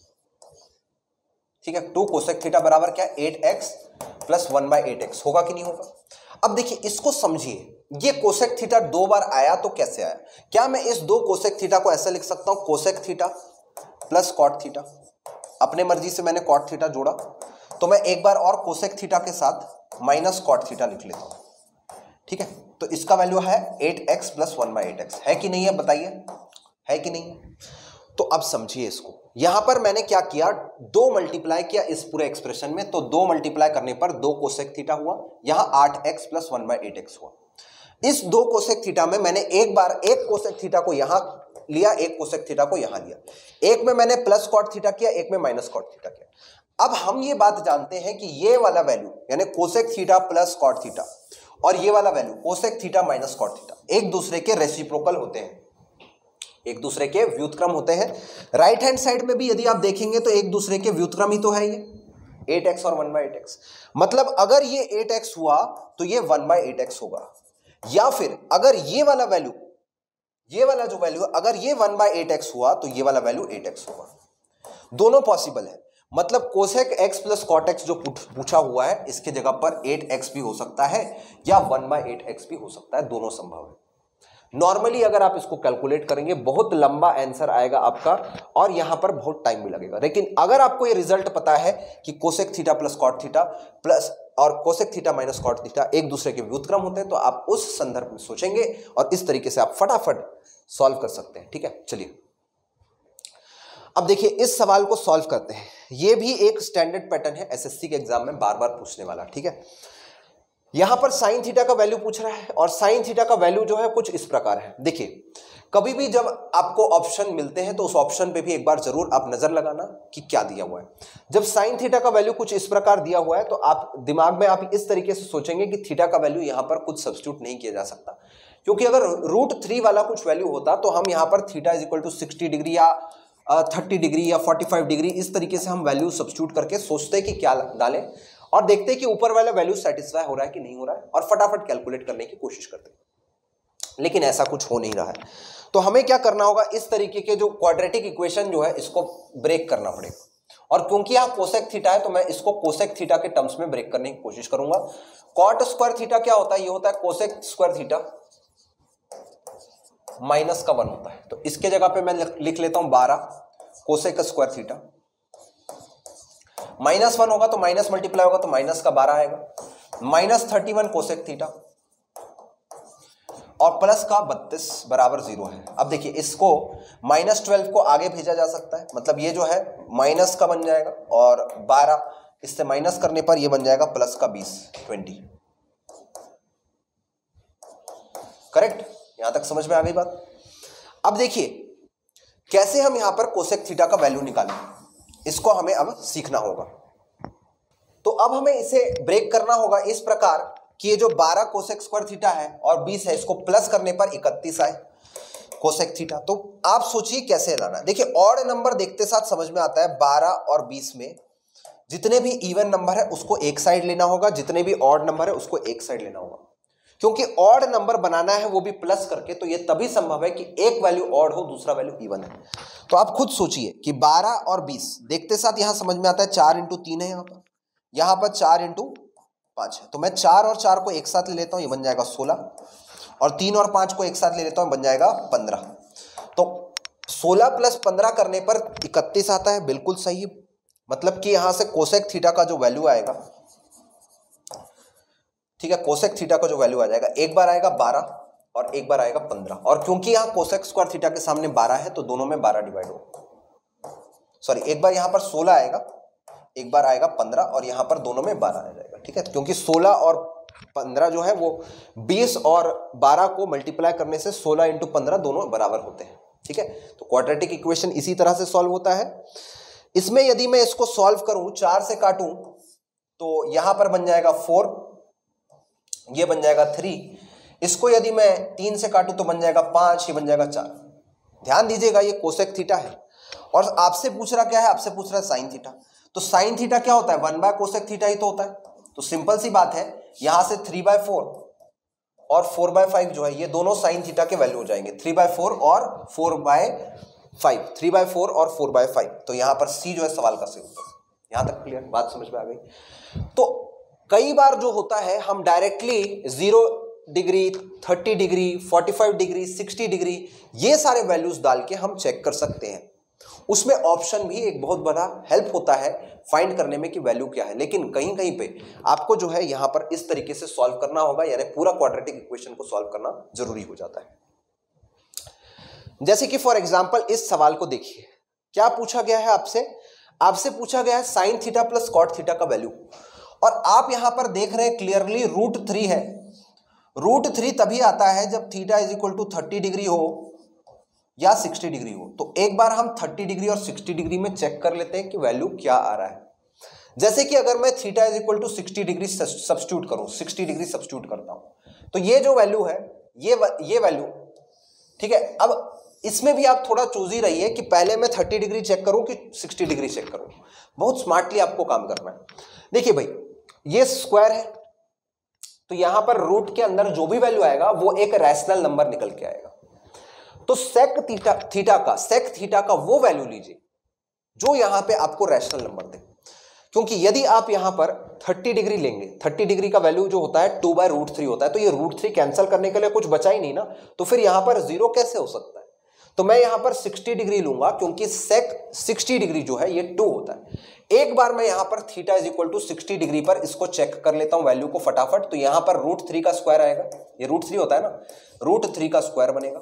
ठीक है, 2 कोसेक थीटा बराबर क्या? 8x प्लस 1/8x होगा कि नहीं होगा? अब देखिए इसको समझिए, ये कोसेक थीटा 2 बार आया तो कैसे आया? क्या मैं इस 2 कोसेक थीटा को ऐसे लिख सकता हूं cosec theta plus cot theta? अपने मर्जी से मैंने कॉट थीटा जोड़ा, तो मैं एक बार और कोसेक थीटा के साथ माइनस कॉट थीटा लिख लेता हूं। ठीक है, तो इसका वैल्यू है 8x प्लस 1/8x। है कि नहीं है? बताइए, है कि नहीं? तो अब समझिए इसको, यहां पर मैंने क्या किया? 2 मल्टीप्लाई किया इस पूरे एक्सप्रेशन में, तो 2 मल्टीप्लाई करने पर 2 कोसेक थीटा हुआ, यहां 8x प्लस 1/8x हुआ। इस 2 कोसेक थीटा में मैंने एक बार एक कोसेक थीटा को यहां लिया, एक कोसेक थीटा को यहां लिया। एक में मैंने प्लस कॉट थीटा किया, एक में माइनस कॉट थीटा किया। अब हम ये बात जानते हैं कि ये वाला वैल्यू यानी cosec theta plus cot theta और ये वाला value cosec theta minus cot theta एक दूसरे के रेसिप्रोकल होते हैं, एक दूसरे के व्युत्क्रम होते हैं। राइट हैंड साइड में भी यदि आप देखेंगे तो एक दूसरे के व्युत्क्रम ही तो है ये 8x और 1/8x। मतलब अगर ये 8x हुआ तो ये 1/8x होगा, या फिर अगर ये वाला वैल्यू, ये वाला जो वैल्यू अगर ये 1/8x हुआ तो ये वाला वैल्यू 8x होगा। दोनों पॉसिबल है। मतलब cosec x plus cot x जो पूछा हुआ है इसके जगह पर 8x भी हो सकता है या 1/8x भी हो सकता है, दोनों संभव है। नॉर्मली अगर आप इसको कैलकुलेट करेंगे बहुत लंबा आंसर आएगा आपका और यहां पर बहुत टाइम भी लगेगा। लेकिन अगर आपको ये रिजल्ट पता है कि cosec theta plus cot theta plus और cosec theta minus cot theta एक दूसरे के व्युत्क्रम होते हैं, तो आप उस संदर्भ में सोचेंगे और इस तरीके से आप फटाफट सॉल्व कर सकते हैं। ठीक है, चलिए अब देखिए इस सवाल को सॉल्व करते हैं। ये भी एक स्टैंडर्ड पैटर्न है, एसएससी के एग्जाम में बार बार पूछने वाला। ठीक है, यहां पर साइन थीटा का वैल्यू पूछ रहा है और साइन थीटा का वैल्यू जो है कुछ इस प्रकार है। देखिए, कभी भी जब आपको ऑप्शन मिलते हैं तो उस ऑप्शन पे भी एक बार जरूर आप नजर लगाना कि क्या दिया हुआ है। जब साइन थीटा का वैल्यू कुछ इस प्रकार दिया हुआ है तो आप दिमाग में आप इस तरीके से सोचेंगे कि थीटा का वैल्यू यहां पर कुछ सब्स्टिट्यूट नहीं किया जा सकता, क्योंकि अगर √3 वाला कुछ वैल्यू होता तो हम यहां पर theta is equal to 60 degree या 30 डिग्री या 45 डिग्री इस तरीके से हम वैल्यू सब्स्टिट्यूट करके सोचते कि क्या डालें और देखते हैं कि ऊपर वाला वैल्यू सेटिस्फाई हो रहा है कि नहीं हो रहा है और फटाफट कैलकुलेट करने की कोशिश करते हैं। लेकिन ऐसा कुछ हो नहीं रहा है, तो हमें क्या करना होगा? इस तरीके के जो क्वाड्रेटिक इक्वेशन जो है इसको ब्रेक करना पड़ेगा। और क्योंकि यहाँ कोसेक थीटा है तो मैं इसको कोसेक थीटा के टर्म्स में ब्रेक करने की कोशिश करूंगा। कॉट स्क्वायर थीटा क्या होता है? ये होता है कोसेक स्क्वायर थीटा माइनस का 1 होता है। तो इसके जगह पे मैं लिख लेता हूं 12 कोसेक स्क्वायर थीटा। -1 होगा तो माइनस मल्टीप्लाई होगा तो माइनस का 12 आएगा, -31 कोसेक थीटा और प्लस का 32 बराबर 0 है। अब देखिए इसको -12 को आगे भेजा जा सकता है, मतलब ये जो है माइनस का बन जाएगा और 12 इससे माइनस करने पर ये बन जाएगा प्लस का 20 करेक्ट। यहां तक समझ में आ गई बात? अब देखिए कैसे हम यहां पर कोसेक थीटा का वैल्यू निकालें, इसको हमें अब सीखना होगा। तो अब हमें इसे ब्रेक करना होगा इस प्रकार कि ये जो 12 कोसेक स्क्वायर थीटा है और 20 है इसको प्लस करने पर 31 आए। Cosec theta. तो आप सोचिए कैसे लाना है। देखिए ऑड नंबर देखते साथ समझ में आता है 12 और 20 में जितने भी इवन नंबर है उसको एक साइड लेना होगा, जितने भी ऑड नंबर है उसको एक साइड लेना होगा। क्योंकि ऑड नंबर बनाना है वो भी प्लस करके, तो ये तभी संभव है कि एक वैल्यू ऑड हो दूसरा वैल्यू इवन है। तो आप खुद सोचिए कि 12 और 20 देखते साथ यहां समझ में आता है 4 × 3 है, यहां पर 4 × 5 है। तो मैं 4 और 4 को एक साथ ले लेता हूं, ये बन जाएगा 16, और 3 और 5 को एक साथ ले लेता हूं, बन जाएगा 15। तो 16 + 15 करने पर 31 आता है, बिल्कुल सही। मतलब कि यहां से कोसेक थीटा का जो वैल्यू आएगा, ठीक है, कोसेक थीटा का जो वैल्यू आ जाएगा, एक बार आएगा 12 और एक बार आएगा 15। और क्योंकि यहां कोसेक स्क्वायर थीटा के सामने 12 है तो दोनों में 12 डिवाइड होगा। सॉरी, एक बार यहां पर 16 आएगा, एक बार आएगा 15, और यहां पर दोनों में 12 आ जाएगा। ठीक है, क्योंकि 16 और 15 जो है वो 20 और 12 को मल्टीप्लाई करने से 16 × 15 दोनों बराबर होते हैं। ठीक है, तो क्वाड्रेटिक इक्वेशन इसी तरह से सॉल्व होता है। इसमें यदि मैं इसको सॉल्व करूं, 4 से काटूं तो यहां पर बन जाएगा 4, ये बन जाएगा 3, इसको यदि मैं 3 से काटूं तो बन जाएगा 5, ये बन जाएगा 4। ध्यान दीजिएगा ये कोसेक थीटा है और आपसे पूछ रहा क्या है, आपसे पूछ रहा है साइन थीटा। तो साइन थीटा क्या होता है, 1/कोसेक थीटा ही तो होता है। तो सिंपल सी बात है, यहां से 3/4 और 4/5 जो है ये दोनों साइन थीटा के वैल्यू हो जाएंगे, 3/4 और 4/5, 3/4 और 4/5। तो यहां पर सी जो है सवाल का सही उत्तर। यहां तक क्लियर, बात समझ में आ गई। तो कई बार जो होता है हम directly 0 degree, 30 degree, 45 degree, 60 degree ये सारे वैल्यूज डाल के हम चेक कर सकते हैं। उसमें ऑप्शन भी एक बहुत बड़ा हेल्प होता है फाइंड करने में कि वैल्यू क्या है। लेकिन कहीं कहीं पे आपको जो है यहां पर इस तरीके से सॉल्व करना होगा, यानी पूरा क्वाड्रेटिक इक्वेशन को सॉल्व करना जरूरी हो जाता है। जैसे कि फॉर एग्जांपल इस सवाल को देखिए, क्या पूछा गया है आपसे पूछा गया है sine theta plus cot theta का वैल्यू, और आप यहां पर देख रहे हैं क्लियरली √3 है। √3 तभी आता है जब थीटा = 30 डिग्री हो या 60 डिग्री हो। तो एक बार हम 30 डिग्री और 60 डिग्री में चेक कर लेते हैं कि वैल्यू क्या आ रहा है। जैसे कि अगर मैं थीटा = 60 डिग्री सब्स्टिट्यूट करूं, 60 डिग्री सब्स्टिट्यूट करता हूं, तो ये जो वैल्यू है ये वैल्यू, ठीक है। अब इसमें भी आप थोड़ा चूजी रहिए कि पहले मैं 30 डिग्री चेक करूं कि 60 डिग्री चेक करूं। बहुत स्मार्टली आपको काम करना है। देखिए भाई, ये स्क्वायर है तो यहां पर रूट के अंदर जो भी वैल्यू आएगा वो एक रैशनल नंबर निकल के आएगा। तो सेक थीटा का वो वैल्यू लीजिए जो यहां पे आपको रैशनल नंबर दे। क्योंकि यदि आप यहां पर 30 डिग्री लेंगे, 30 डिग्री का वैल्यू जो होता है 2/√3 होता है, तो ये √3 कैंसिल करने के लिए कुछ बचा ही नहीं ना, तो फिर यहां पर 0 कैसे हो सकता है। तो मैं यहां पर 60 डिग्री लूंगा क्योंकि सेक 60 डिग्री जो है ये 2 होता है। एक बार मैं यहां पर थीटा = 60 डिग्री पर इसको चेक कर लेता हूं वैल्यू को फटाफट। तो यहां पर √3 का स्क्वायर आएगा, ये √3 होता है ना, √3 का स्क्वायर बनेगा,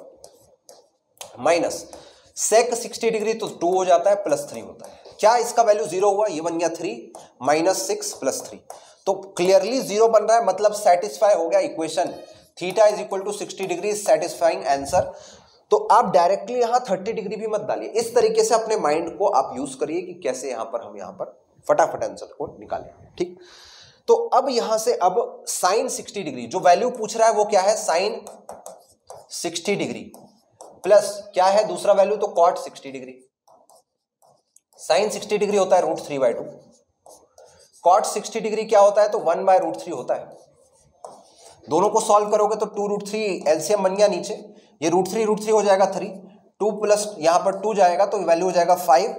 माइनस सेक 60 डिग्री तो 2 हो जाता है, +3 होता है। क्या इसका वैल्यू 0 हुआ, ये बन गया 3 -6 +3। तो क्लियरली 0 बन रहा है, मतलब सेटिस्फाई हो गया equation. Theta = 60 degree satisfying answer. तो आप डायरेक्टली यहां 30 डिग्री भी मत डालिए, इस तरीके से अपने माइंड को आप यूज करिए कि कैसे हम यहां पर फटाफट आंसर को निकालें। ठीक, तो अब यहां से अब साइन 60 डिग्री जो वैल्यू पूछ रहा है वो क्या है, साइन 60 डिग्री प्लस क्या है दूसरा वैल्यू, तो कॉट 60 डिग्री। साइन 60 डिग्री होता है √3/2, कॉट 60 डिग्री क्या होता है, तो 1/√3 होता है। दोनों को सॉल्व करोगे तो 2√3 एलसीएम बन गया नीचे, ये √3 हो जाएगा 3, 2 प्लस यहां पर 2 जाएगा तो वैल्यू हो जाएगा 5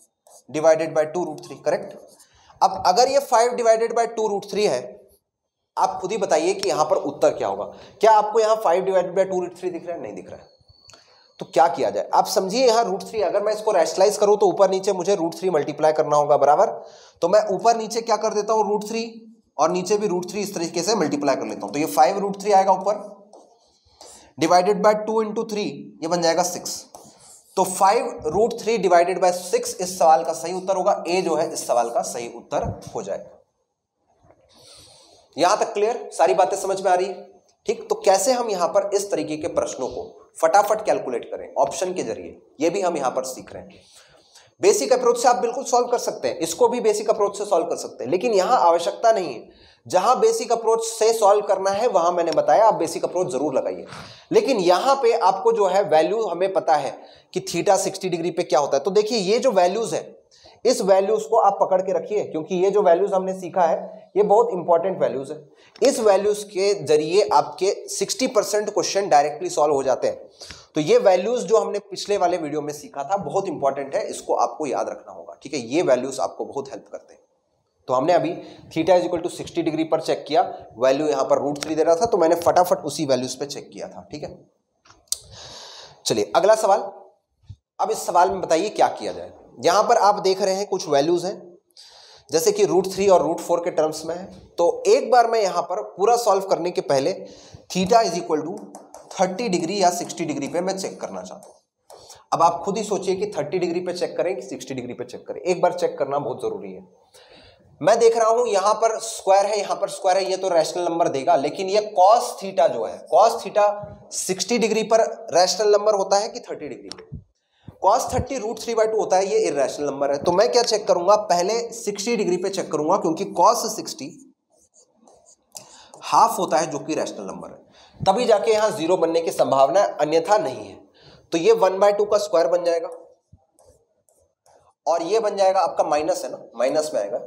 / 2√3, करेक्ट। अब अगर ये 5 / 2√3 है, आप खुद ही बताइए कि यहां पर उत्तर क्या होगा। क्या आपको यहां 5 / 2√3 दिख रहा है, नहीं दिख रहा है, तो क्या किया जाए। आप समझिए यहां √3, अगर मैं इसको रैशनलाइज करूं तो ऊपर नीचे मुझे √3 मल्टीप्लाई करना होगा, बराबर। तो मैं ऊपर नीचे क्या कर देता हूं, √3 और नीचे भी √3 इस तरीके से मल्टीप्लाई कर लेता हूं। तो ये 5√3 आएगा ऊपर, डिवाइडेड बाय 2 × 3, ये बन जाएगा 6। तो 5√3 / 6 इस सवाल का सही उत्तर होगा। ए जो है इस सवाल का सही उत्तर हो जाएगा। यहां तक क्लियर, सारी बातें समझ में आ रही है। ठीक, तो कैसे हम यहां पर इस तरीके के प्रश्नों को फटाफट कैलकुलेट करें ऑप्शन के जरिए, ये भी हम यहां पर सीख रहे हैं। बेसिक अप्रोच से आप बिल्कुल सॉल्व कर सकते हैं, इसको भी बेसिक अप्रोच से सॉल्व कर सकते हैं, लेकिन यहां आवश्यकता नहीं है। जहां बेसिक अप्रोच से सॉल्व करना है वहां मैंने बताया आप बेसिक अप्रोच जरूर लगाइए, लेकिन यहां पे आपको जो है वैल्यू हमें पता है कि थीटा 60 डिग्री पे क्या होता है। तो देखिए ये जो वैल्यूज है इस वैल्यूज को आप पकड़ के रखिए, क्योंकि ये जो वैल्यूज हमने सीखा है ये बहुत इंपॉर्टेंट वैल्यूज है। इस वैल्यूज के जरिए आपके 60% क्वेश्चन डायरेक्टली सॉल्व हो जाते हैं। तो ये वैल्यूज जो हमने पिछले वाले वीडियो में सीखा था बहुत इंपॉर्टेंट है, इसको आपको याद रखना होगा, ठीक है। ये वैल्यूज आपको बहुत हेल्प करते हैं। तो हमने अभी theta is equal to 60 degree पर चेक किया, वैल्यू यहां पर √3 दे रहा था, तो मैंने फटाफट उसी वैल्यूज पे चेक किया था, ठीक है। चलिए अगला सवाल। अब इस सवाल में बताइए क्या किया जाए। यहां पर आप देख रहे हैं कुछ वैल्यूज हैं जैसे कि √3 और √4 के टर्म्स में है। तो एक बार मैं यहां पर पूरा सॉल्व करने के पहले theta is equal to 30 degree या 60 डिग्री पे मैं चेक करना चाहता हूं। अब आप खुद ही सोचिए कि 30 डिग्री पे चेक करें कि 60 डिग्री पे चेक करें, एक बार चेक करना बहुत जरूरी है। मैं देख रहा हूं यहां पर स्क्वायर है, यहां पर स्क्वायर है, ये तो रैशनल नंबर देगा, लेकिन ये कॉस थीटा जो है, कॉस थीटा 60 डिग्री पर रैशनल नंबर होता है कि 30 डिग्री पे? कॉस 30 √3/2 होता है, ये इररेशनल नंबर है। तो मैं क्या चेक करूंगा, पहले 60 डिग्री पे चेक करूंगा, क्योंकि कॉस 60 हाफ होता है जो कि रैशनल नंबर है, तभी जाके यहां 0 बनने की संभावना है, अन्यथा नहीं है। तो ये 1/2 का स्क्वायर बन जाएगा और ये बन जाएगा आपका माइनस है ना, माइनस में आएगा,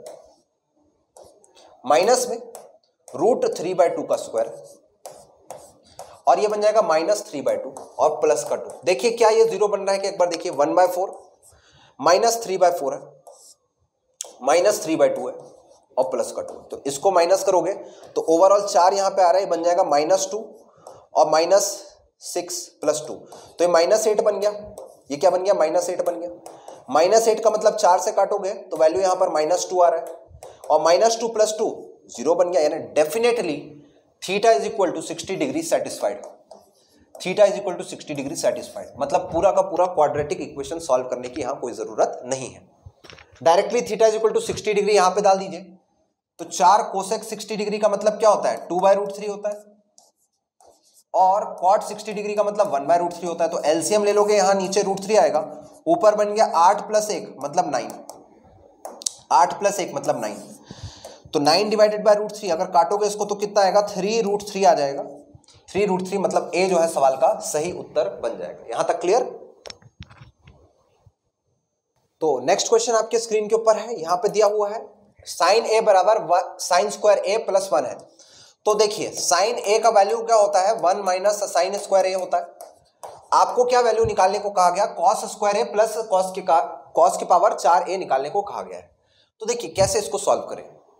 माइनस में √3/2 का स्क्वायर और ये बन जाएगा -3/2 और प्लस का 2। देखिए क्या ये 0 बन रहा है कि एक बार देखिए, 1/4 -3/4 है, -3/2 है और प्लस का 2। तो इसको माइनस करोगे तो ओवरऑल 4 यहां पे आ रहा है, बन जाएगा -2 और -6 + 2, तो ये -8 बन गया। ये क्या बन गया, -8 बन गया। -8 का मतलब 4 से काटोगे तो वैल्यू यहां पर -2 आ रहा है और -2 + 2 0 बन गया, यानी definitely theta is equal to 60 degree satisfied. Theta is equal to 60 degree satisfied मतलब पूरा का पूरा क्वाड्रेटिक इक्वेशन सॉल्व करने की यहां कोई जरूरत नहीं है। Directly theta is equal to 60 degree यहां पे डाल दीजिए, तो 4 कोसेक 60 डिग्री का मतलब क्या होता है, 2/√3 होता है, और कॉट 60 डिग्री का मतलब 1/√3 होता है। तो एलसीएम ले लोगे, यहां नीचे √3 आएगा, ऊपर बन गया 8 + 1 मतलब 9, 8 + 1 मतलब 9, तो 9 डिवाइडेड बाय √3, अगर काटोगे इसको तो कितना आएगा, 3√3 आ जाएगा। 3√3 मतलब ए जो है सवाल का सही उत्तर बन जाएगा। यहां तक क्लियर? तो नेक्स्ट क्वेश्चन आपके स्क्रीन के ऊपर है, यहां पे दिया हुआ है sin a बराबर sin² a + 1 है। तो देखिए sin a का वैल्यू क्या होता है, 1 - sin² a होता है। आपको क्या वैल्यू निकालने को कहा गया, cos² a प्लस cos की पावर 4a निकालने को कहा गया है। तो देखिए कैसे इसको सॉल्व करें।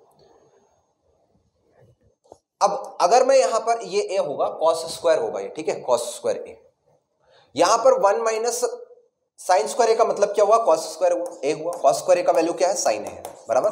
अब अगर मैं यहां पर ये a होगा, cos² होगा ये, ठीक है, cos² a। यहां पर 1 - sin² a का मतलब क्या हुआ, cos² a हुआ। cos² a का वैल्यू क्या है, sin a है, बराबर।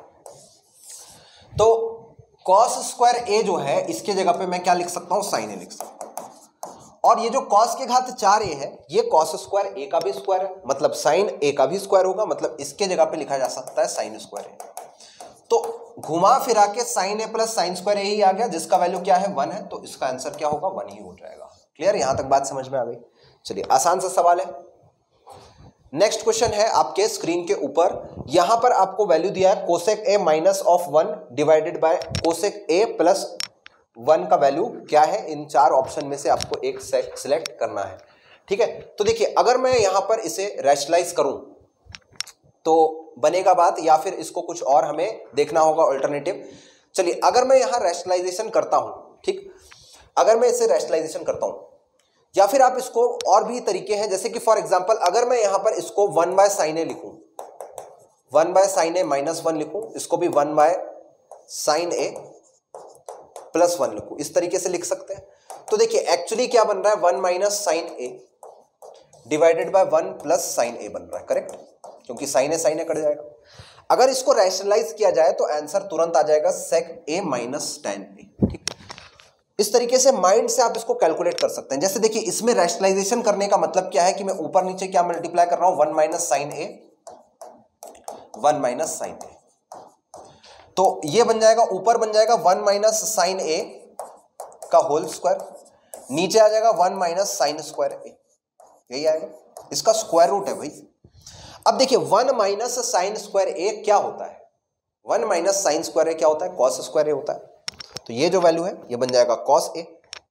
तो cos² a जो है इसके जगह पे मैं क्या लिख सकता हूं, sin a लिख सकता हूं। और ये जो cos के घात 4a है ये cos² a का भी स्क्वायर है, मतलब sin a का भी स्क्वायर होगा, मतलब इसके जगह पे लिखा जा सकता है sin² a। तो घुमा फिरा के sin a + sin² a ही आ गया, जिसका वैल्यू क्या है, 1 है, तो इसका आंसर क्या होगा, 1 ही हो जाएगा। क्लियर? यहां तक बात समझ में आ गई? चलिए आसान सा सवाल है। नेक्स्ट क्वेश्चन है आपके स्क्रीन के ऊपर, यहां पर आपको वैल्यू दिया है cosec a -1 divided by cosec a + 1 का वैल्यू क्या है, इन 4 ऑप्शन में से आपको एक सिलेक्ट करना है, ठीक है। तो देखिए अगर मैं यहां पर इसे रैशनलाइज करूं तो बनेगा बात, या फिर इसको कुछ और हमें देखना होगा अल्टरनेटिव। चलिए अगर मैं यहां रैशनलाइजेशन करता हूं, ठीक, अगर मैं इसे रैशनलाइजेशन करता हूं, या फिर आप इसको और भी तरीके हैं, जैसे कि फॉर एग्जांपल अगर मैं यहां पर इसको 1/sin a लिखूं, 1/sin a -1 लिखूं, इसको भी 1/sin a + 1 लिखूं, इस तरीके से लिख सकते हैं। तो देखिए एक्चुअली क्या बन रहा है, 1 - sin a divided by 1 + sin a बन रहा है, करेक्ट, क्योंकि sin a कट जाएगा। अगर इसको रैशनलाइज किया जाए तो आंसर तुरंत आ जाएगा sec a - tan a, ठीक। इस तरीके से माइंड से आप इसको कैलकुलेट कर सकते हैं। जैसे देखिए इसमें रैशनलाइजेशन करने का मतलब क्या है कि मैं ऊपर नीचे क्या मल्टीप्लाई कर रहा हूं, 1 - sin a 1 - sin a, तो ये बन जाएगा, ऊपर बन जाएगा 1 - sin a का होल स्क्वायर, नीचे आ जाएगा 1 - sin² a, यही आएगा, इसका स्क्वायर रूट है भाई। अब देखिए 1 - sin² a क्या होता है, 1 माइनस साइन स्क्वायर ए क्या होता है, कॉस स्क्वायर ए होता है। तो ये जो वैल्यू है ये बन जाएगा कॉस ए,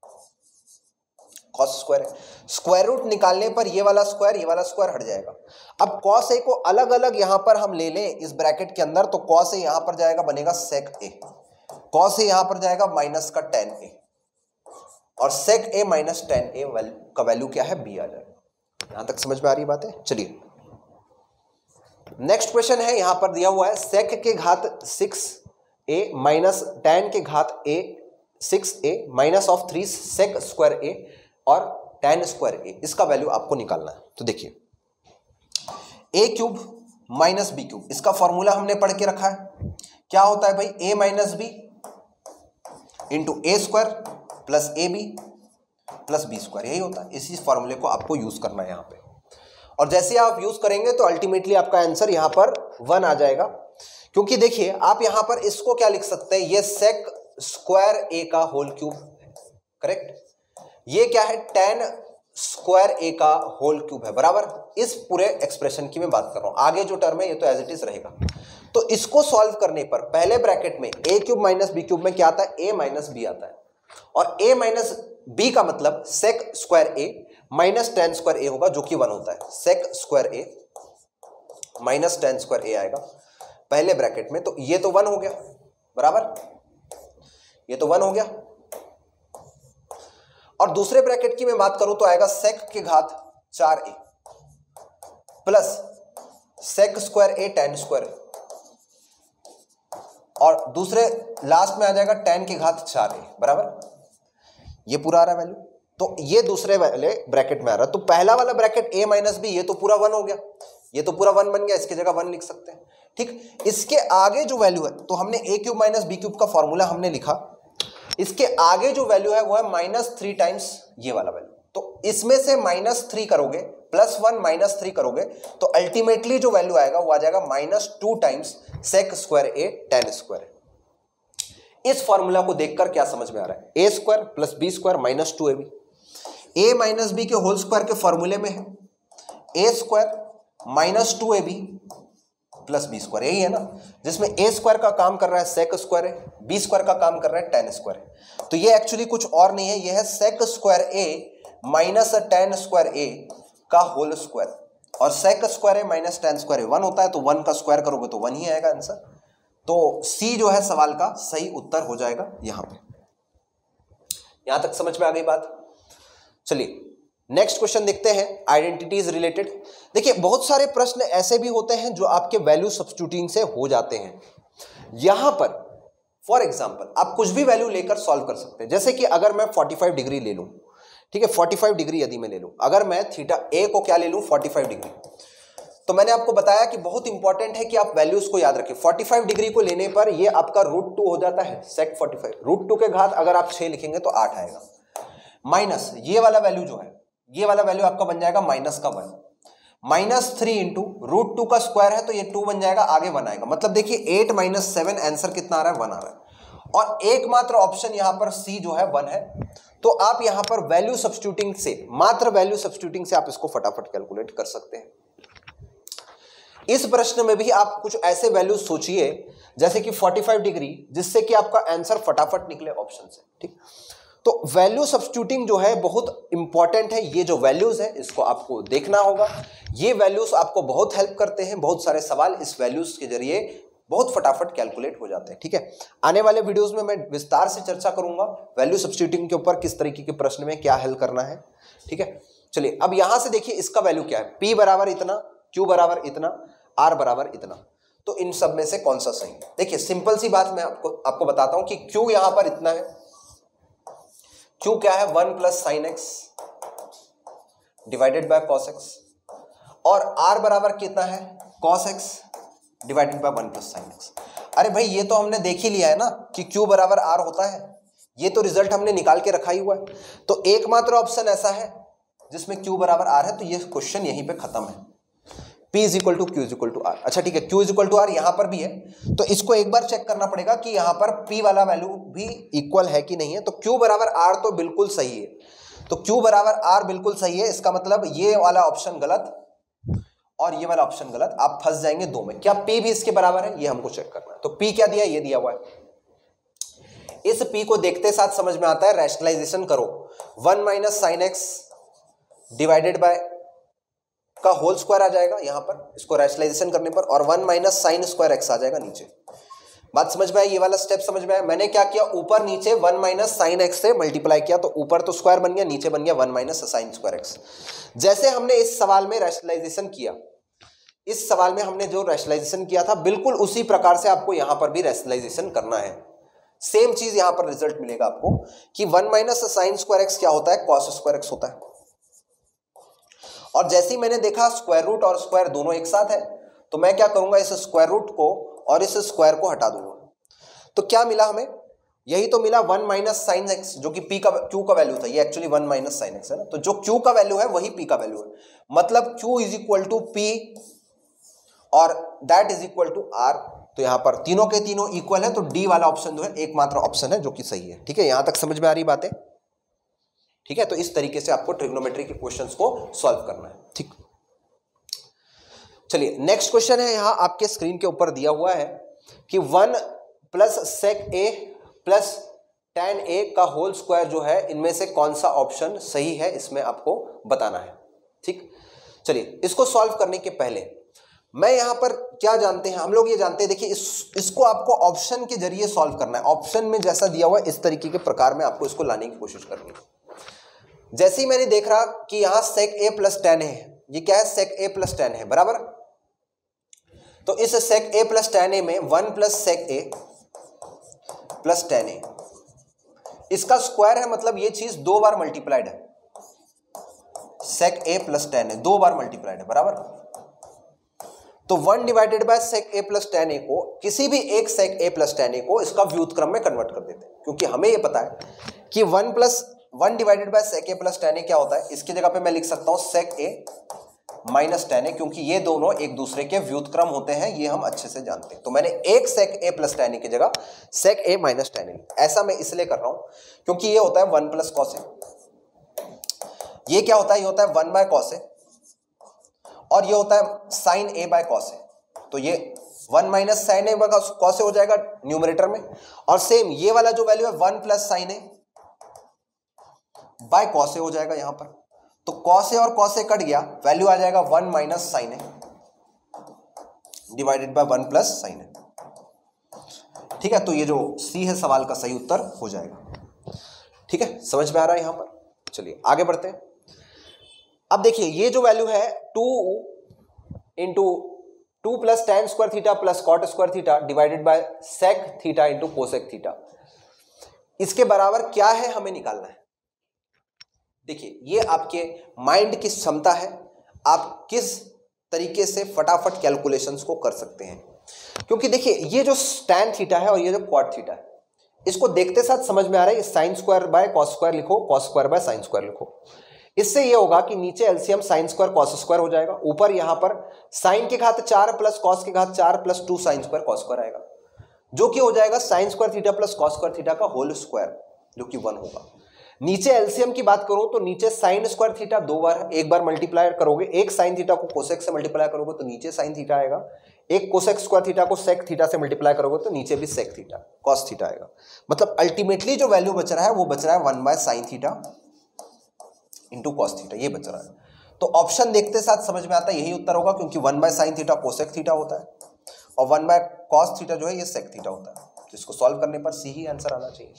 कॉस स्क्वायर है। स्क्वायर रूट निकालने पर ये वाला स्क्वायर हट जाएगा। अब कॉस ए को अलग अलग यहां पर हम ले लें इस ब्रैकेट के अंदर, तो कॉस ए यहां पर जाएगा बनेगा सेक ए, कॉस ए यहां पर जाएगा माइनस का टेन ए, और सेक ए माइनस टेन ए का वैल्यू क्या है, बी आ जाएगा। यहां तक समझ में आ रही बात है। चलिए नेक्स्ट क्वेश्चन है, यहां पर दिया हुआ है सेक के घात 6a माइनस टेन के घात a 6a minus of 3 sec square a और टेन स्क्वायर ए, इसका वैल्यू आपको निकालना है। तो देखिए a cube minus b cube, इसका फॉर्मूला हमने पढ़ के रखा है, क्या होता है भाई, a minus b into a square plus a b plus B square, यही होता है। इसी फॉर्मूले को आपको यूज करना है यहाँ पे, और जैसे आप यूज करेंगे तो अल्टीमेटली आपका आंसर यहाँ पर 1 आ जाएगा। क्योंकि देखिए आप यहाँ पर इसको क्या लिख सकते हैं, ये सेक स्क्वायर ए का होल क्यूब, करेक्ट। ये क्या है, टेन स्क्वायर ए का होल क्यूब है, बराबर। इस पूरे एक्सप्रेशन की मैं बात कर रहा हूं, आगे जो टर्म है ये तो एज इट इज रहेगा। तो इसको सॉल्व करने पर पहले ब्रैकेट में a cube minus b cube में क्या आता है, ए माइनस बी आता है, और ए माइनस बी का मतलब sec square a minus tan square a होगा, जो कि 1 होता है। Sec square a minus tan square a आएगा पहले ब्रैकेट में, तो ये तो 1 हो गया, बराबर, ये तो 1 हो गया। और दूसरे ब्रैकेट की मैं बात करूं तो आएगा सेक के घात 4a plus sec square a tan square, और दूसरे लास्ट में आ जाएगा टेन के घात 4a, बराबर। ये पूरा आ रहा है वैल्यू, तो ये दूसरे वाले ब्रैकेट में आ रहा है। तो पहला वाला ब्रैकेट a माइनस बी, ये तो पूरा 1 हो गया, ये तो पूरा 1 बन गया, इसकी जगह 1 लिख सकते हैं, ठीक। इसके आगे जो वैल्यू है, तो हमने a cube minus b cube का फॉर्मूला हमने लिखा, इसके आगे जो वैल्यू है वो है -3 टाइम्स ये वाला वैल्यू। तो इसमें से -3 करोगे प्लस 1 -3 करोगे तो अल्टीमेटली जो वैल्यू आएगा वो आ जाएगा -2 times sec square a tan square. इस फॉर्मूला को देखकर क्या समझ में आ रहा है, a square plus B square minus 2ab, a minus b के होल स्क्वायर के फॉर्मूले में है a square minus 2ab plus B square, यही है ना, जिसमें ए स्क्वायर का काम कर रहा है सेक स्क्वायर है, बी स्क्वायर का काम कर रहा है टेन स्क्वायर है। तो ये एक्चुअली कुछ और नहीं है, ये है sec square a minus tan square a का होल स्क्वायर, और sec square a minus tan square a 1 होता है, तो 1 का स्क्वायर करोगे तो 1 ही आएगा आंसर। तो सी जो है सवाल का सही उत्तर हो जाएगा यहां पे। यहां तक समझ में आ गई बात। चलिए नेक्स्ट क्वेश्चन देखते हैं, आइडेंटिटीज रिलेटेड। देखिए बहुत सारे प्रश्न ऐसे भी होते हैं जो आपके वैल्यू सब्स्टिट्यूटिंग से हो जाते हैं। यहां पर फॉर एग्जांपल आप कुछ भी वैल्यू लेकर सॉल्व कर सकते हैं, जैसे कि अगर मैं 45 डिग्री ले लूं, ठीक है, 45 डिग्री यदि मैं ले लूं, अगर मैं थीटा ए को क्या ले लूं 45 डिग्री, तो मैंने आपको बताया कि बहुत इंपॉर्टेंट है कि आप वैल्यूज को याद रखें। 45 डिग्री को लेने पर ये आपका √2 हो जाता है, सेक 45, √2 के घात अगर आप 6 लिखेंगे तो 8 आएगा, माइनस ये वाला वैल्यू जो है, ये वाला वैल्यू आपका बन जाएगा माइनस का 1, -3 इंटू √2 का स्क्वायर है तो ये 2 बन जाएगा, आगे 1 आएगा। मतलब देखिए 8 - 7 आंसर कितना आ रहा है, 1 आ रहा है, और एकमात्र ऑप्शन यहां पर सी जो है 1 है। तो आप यहां पर वैल्यू सब्स्टिट्यूटिंग से, मात्र वैल्यू सब्स्टिट्यूटिंग से आप इसको फटाफट कैलकुलेट कर सकते हैं। इस प्रश्न में भी आप कुछ ऐसे वैल्यू सोचिए जैसे कि 45 डिग्री, जिससे कि आपका आंसर फटाफट निकले ऑप्शन से, ठीक। तो वैल्यू सब्स्टिट्यूटिंग जो है बहुत इंपॉर्टेंट है, ये जो वैल्यूज है इसको आपको देखना होगा। ये वैल्यूज आपको बहुत हेल्प करते हैं, बहुत सारे सवाल इस वैल्यूज के जरिए बहुत फटाफट कैलकुलेट हो जाते हैं, ठीक है। आने वाले वीडियोस में मैं विस्तार से चर्चा करूंगा वैल्यू सब्स्टिट्यूटिंग के ऊपर, किस तरीके के प्रश्न में क्या हल करना है, ठीक है। चलिए अब यहां से देखिए इसका वैल्यू क्या है, P बराबर इतना, Q बराबर इतना, R बराबर इतना, तो इन सब में से कौन सा सही है। देखिए सिंपल सी बात मैं आपको बताता हूं कि Q यहां पर इतना है, Q क्या है 1 + sin x divided by cos x, और R बराबर कितना है cos x divided by 1 + sin x। अरे भाई ये तो हमने देख ही लिया है ना कि Q बराबर R होता है, ये तो रिजल्ट हमने निकाल के रखा ही हुआ है। तो एकमात्र ऑप्शन ऐसा है जिसमें Q बराबर R है, तो ये क्वेश्चन यहीं पे खत्म है। P = Q = R। अच्छा ठीक है, Q = R यहां पर भी है, तो इसको एक बार चेक करना पड़ेगा कि यहां पर P वाला वैल्यू भी इक्वल है कि नहीं है। तो Q बराबर R तो बिल्कुल सही है, तो Q बराबर R बिल्कुल सही है, इसका मतलब ये वाला ऑप्शन गलत और ये वाला ऑप्शन गलत, आप फंस जाएंगे दो में। क्या P भी इसके बराबर है, ये हमको चेक करना है। तो P क्या दिया, ये दिया हुआ है। इस P को देखते साथ समझ में आता है, रैशनलाइजेशन करो, 1 minus sine x divided by का होल स्क्वायर आ जाएगा यहां पर, इसको रैशनलाइजेशन करने पर, और 1 माइनस साइन स्क्वायर एक्स आ जाएगा नीचे। बात समझ में आई, ये वाला स्टेप समझ में आया। मैंने क्या किया, ऊपर नीचे 1 माइनस साइन एक्स से मल्टीप्लाई किया, तो ऊपर तो स्क्वायर बन गया, नीचे बन गया 1 माइनस साइन स्क्वायर एक्स। जैसे हमने इस सवाल में रैशनलाइजेशन किया, इस सवाल में हमने जो रैशनलाइजेशन किया था, बिल्कुल उसी प्रकार से आपको यहां पर भी रैशनलाइजेशन करना है। सेम चीज यहां पर रिजल्ट मिलेगा आपको कि 1 माइनस साइन स्क्वायर एक्स क्या होता है, कॉस स्क्वायर एक्स होता है। और जैसे ही मैंने देखा स्क्वायर रूट और स्क्वायर दोनों एक साथ है, तो मैं क्या करूंगा, इस स्क्वायर रूट को और इस स्क्वायर को हटा दूंगा। तो क्या मिला हमें, यही तो मिला 1 माइनस साइन एक्स, जो कि P का Q का वैल्यू था, ये एक्चुअली 1 माइनस साइन एक्स है ना, तो जो Q का वैल्यू है वही P का वैल्यू है, मतलब Q is equal to P और that is equal to R। तो यहां पर तीनों के तीनों इक्वल है, तो डी वाला ऑप्शन जो है एकमात्र ऑप्शन है जो कि सही है। ठीक है, यहां तक समझ में आ रही बातें? ठीक है, तो इस तरीके से आपको ट्रिग्नोमेट्री के क्वेश्चंस को सॉल्व करना है। ठीक, चलिए नेक्स्ट क्वेश्चन है, यहां आपके स्क्रीन के ऊपर दिया हुआ है कि 1 plus sec a plus tan a का होल स्क्वायर जो है, इनमें से कौन सा ऑप्शन सही है, इसमें आपको बताना है। ठीक, चलिए इसको सॉल्व करने के पहले मैं यहां पर क्या जानते हैं, हम लोग ये जानते हैं, देखिए इसको आपको ऑप्शन के जरिए सॉल्व करना है। ऑप्शन में जैसा दिया हुआ है इस तरीके के प्रकार में आपको इसको लाने की कोशिश करनी है। जैसे ही मैंने देख रहा कि यहां सेक ए प्लस tan है, ये क्या है, सेक ए प्लस tan है, बराबर। तो इस सेक ए प्लस tan ए में 1 plus sec a plus tan a, इसका स्क्वायर है, मतलब ये चीज दो बार मल्टीप्लाइड है, सेक ए प्लस tan ए दो बार मल्टीप्लाइड है, बराबर। तो 1 divided by sec a plus tan a को, किसी भी एक सेक ए प्लस tan ए को इसका व्युत्क्रम में कन्वर्ट कर देते हैं, क्योंकि हमें ये पता है कि 1 divided by sec a plus tan a क्या होता है, इसकी जगह पे मैं लिख सकता हूं सेक ए माइनस tan ए, क्योंकि ये दोनों एक दूसरे के व्युत्क्रम होते हैं, ये हम अच्छे से जानते हैं। तो मैंने एक सेक ए प्लस tan ए की जगह सेक ए माइनस tan ए, ऐसा मैं इसलिए कर रहा हूं क्योंकि ये होता है 1 प्लस कॉस ए, ये क्या होता है, ये होता है 1 बाय कॉस ए, और ये होता है sine a by cos a. तो ये 1 minus sine a by cos a हो जाएगा न्यूमरेटर में, और सेम ये वाला जो वैल्यू है 1 plus sine a by cos a हो जाएगा यहां पर। तो कॉस ए और कॉस ए कट गया, वैल्यू आ जाएगा 1 minus sine a divided by 1 plus sine a. ठीक है, तो ये जो सी है सवाल का सही उत्तर हो जाएगा। ठीक है, समझ में आ रहा है यहां पर? चलिए आगे बढ़ते हैं। अब देखिए ये जो वैल्यू है 2 into 2 plus tan square theta plus cot square theta divided by sec theta into cosec theta, इसके बराबर क्या है हमें निकालना है। देखिए ये आपके माइंड की क्षमता है, आप किस तरीके से फटाफट कैलकुलेशंस को कर सकते हैं। क्योंकि देखिए ये जो tan थीटा है और ये जो कॉट थीटा है, इसको देखते साथ समझ में आ रहा है, sine square by cos square लिखो, cos square by sine square लिखो। इससे ये होगा कि नीचे LCM sine square cos square हो जाएगा, ऊपर यहां पर साइन के घात 4 प्लस कॉस के घात 4 plus 2 sine square cos square आएगा, जो कि हो जाएगा sine square theta plus cos square theta का होल स्क्वायर, जो कि 1 होगा। नीचे एलसीएम की बात करो तो नीचे साइन स्क्वायर थीटा दो बार है, एक बार मल्टीप्लाई करोगे, एक साइन थीटा को कोसेक से मल्टीप्लाई करोगे तो नीचे साइन थीटा आएगा, एक कोसेक स्क्वायर थीटा को सेक थीटा से मल्टीप्लाई करोगे तो नीचे भी सेक थीटा कॉस थीटा आएगा। मतलब अल्टीमेटली जो वैल्यू बच रहा है वो बच रहा है 1 by sine theta into cos theta, ये बच रहा है। तो ऑप्शन देखते साथ समझ में आता है यही उत्तर होगा, क्योंकि 1 by sine theta cosec theta होता है और 1 बाय कॉस थीटा जो है ये सेक थीटा होता है। तो इसको सॉल्व करने पर सी ही आंसर आना चाहिए।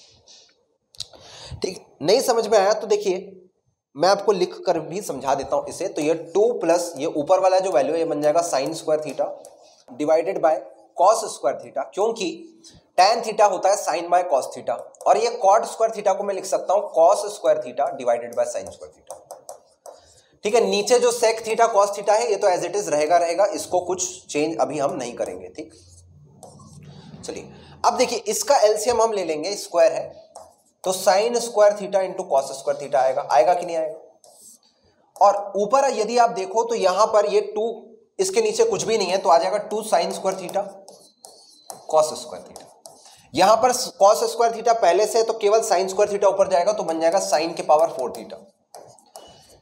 ठीक, नहीं समझ में आया तो देखिए मैं आपको लिख कर भी समझा देता हूं इसे। तो ये 2 प्लस ये ऊपर वाला जो वैल्यू है ये बन जाएगा sine square theta divided by cos square theta, क्योंकि tan थीटा होता है साइन बाय कॉस थीटा, और ये कॉट स्क्वायर थीटा को मैं लिख सकता हूं cos square theta divided by sine square theta. ठीक है, नीचे जो सेक थीटा कॉस थीटा है ये तो एज इट इज रहेगा, इसको कुछ चेंज अभी हम नहीं करेंगे। ठीक, चलिए अब देखिए इसका एलसीएम हम ले लेंगे, स्क्वायर है तो sine square theta into cos square theta आएगा कि नहीं आएगा। और ऊपर यदि आप देखो तो यहां पर ये 2 इसके नीचे कुछ भी नहीं है, तो आ जाएगा 2 sine square theta cos square theta. यहां पर कॉस स्क्वायर थीटा पहले से, तो केवल साइन स्क्वायर थीटा ऊपर जाएगा तो बन जाएगा साइन के पावर 4 थीटा।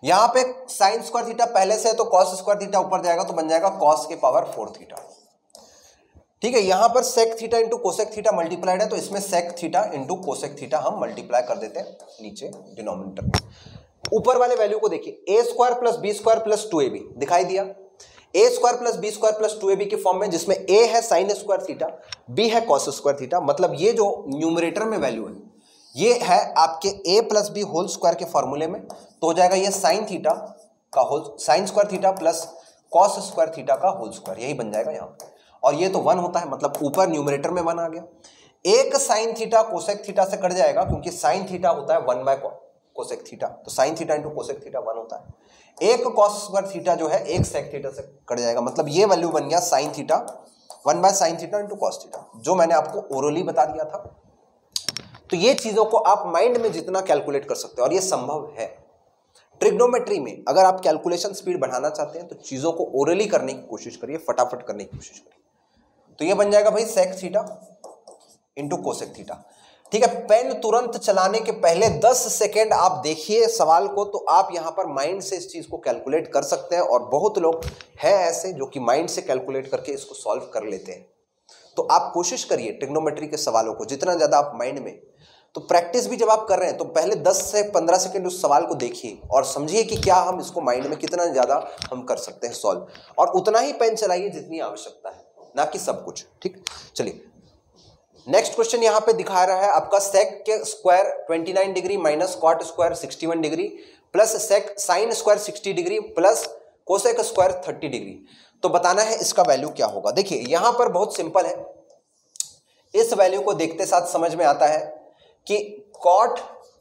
यहां पे साइन स्क्वायर थीटा पहले से है तो कॉस स्क्वायर थीटा ऊपर जाएगा तो बन जाएगा कॉस के पावर 4 थीटा। ठीक है, यहां पर sec theta into cosec theta multiplied है तो इसमें sec theta into cosec theta हम मल्टीप्लाई कर देते हैं नीचे डिनोमिनेटर में। ऊपर वाले वैल्यू को देखिए, a square plus B square plus 2ab दिखाई दिया, a square plus B square plus 2ab के फॉर्म में, जिसमें ए है साइन स्क्वायर थीटा, बी है कॉस स्क्वायर थीटा। मतलब ये जो न्यूमरेटर में वैल्यू है ये है आपके a plus B whole square के फॉर्मूले में, तो हो जाएगा ये साइन थीटा का whole sine square theta plus cos square theta का होल स्क्वायर, यही बन जाएगा यहाँ पे। और ये तो 1 होता है, मतलब ऊपर न्यूमरेटर में 1 आ गया। एक साइन थीटा कोसेक थीटा से कट जाएगा क्योंकि साइन थीटा होता है 1 बाय कोसेक थीटा, तो sine theta into cosec theta 1 होता है। एक कॉस स्क्वायर थीटा जो है एक सेक थीटा से कट जाएगा, मतलब ये वैल्यू बन गया sine theta 1 by sine theta into cos theta, जो मैंने आपको ओरली बता दिया था। तो ये चीजों को आप माइंड में जितना कैलकुलेट कर सकते हो, और ये संभव है ट्रिग्नोमेट्री में। अगर आप कैलकुलेशन स्पीड बढ़ाना चाहते हैं तो चीजों को ओरली करने की कोशिश करिए, फटाफट करने की कोशिश करिए। तो ये बन जाएगा भाई sec theta into cosec theta. ठीक है, पेन तुरंत चलाने के पहले 10 सेकेंड आप देखिए सवाल को, तो आप यहां पर माइंड से इस चीज को कैलकुलेट कर सकते हैं। और बहुत लोग हैं ऐसे जो कि माइंड से कैलकुलेट करके इसको सॉल्व कर लेते हैं। तो आप कोशिश करिए ट्रिग्नोमेट्री के सवालों को जितना ज्यादा आप माइंड में, तो प्रैक्टिस भी जब आप कर रहे हैं तो पहले 10 से 15 सेकेंड उस सवाल को देखिए और समझिए कि क्या हम इसको माइंड में कितना ज्यादा हम कर सकते हैं सॉल्व, और उतना ही पेन चलाइए जितनी आवश्यकता है, ना कि सब कुछ। ठीक, चलिए नेक्स्ट क्वेश्चन यहां पे दिखा रहा है आपका सेक के square 29 degree minus cot square 61 degree plus sec sine square 60 degree plus cosec square 30 degree. तो बताना है इसका वैल्यू क्या होगा। देखिए यहां पर बहुत सिंपल है, इस वैल्यू को देखते साथ समझ में आता है कि कॉट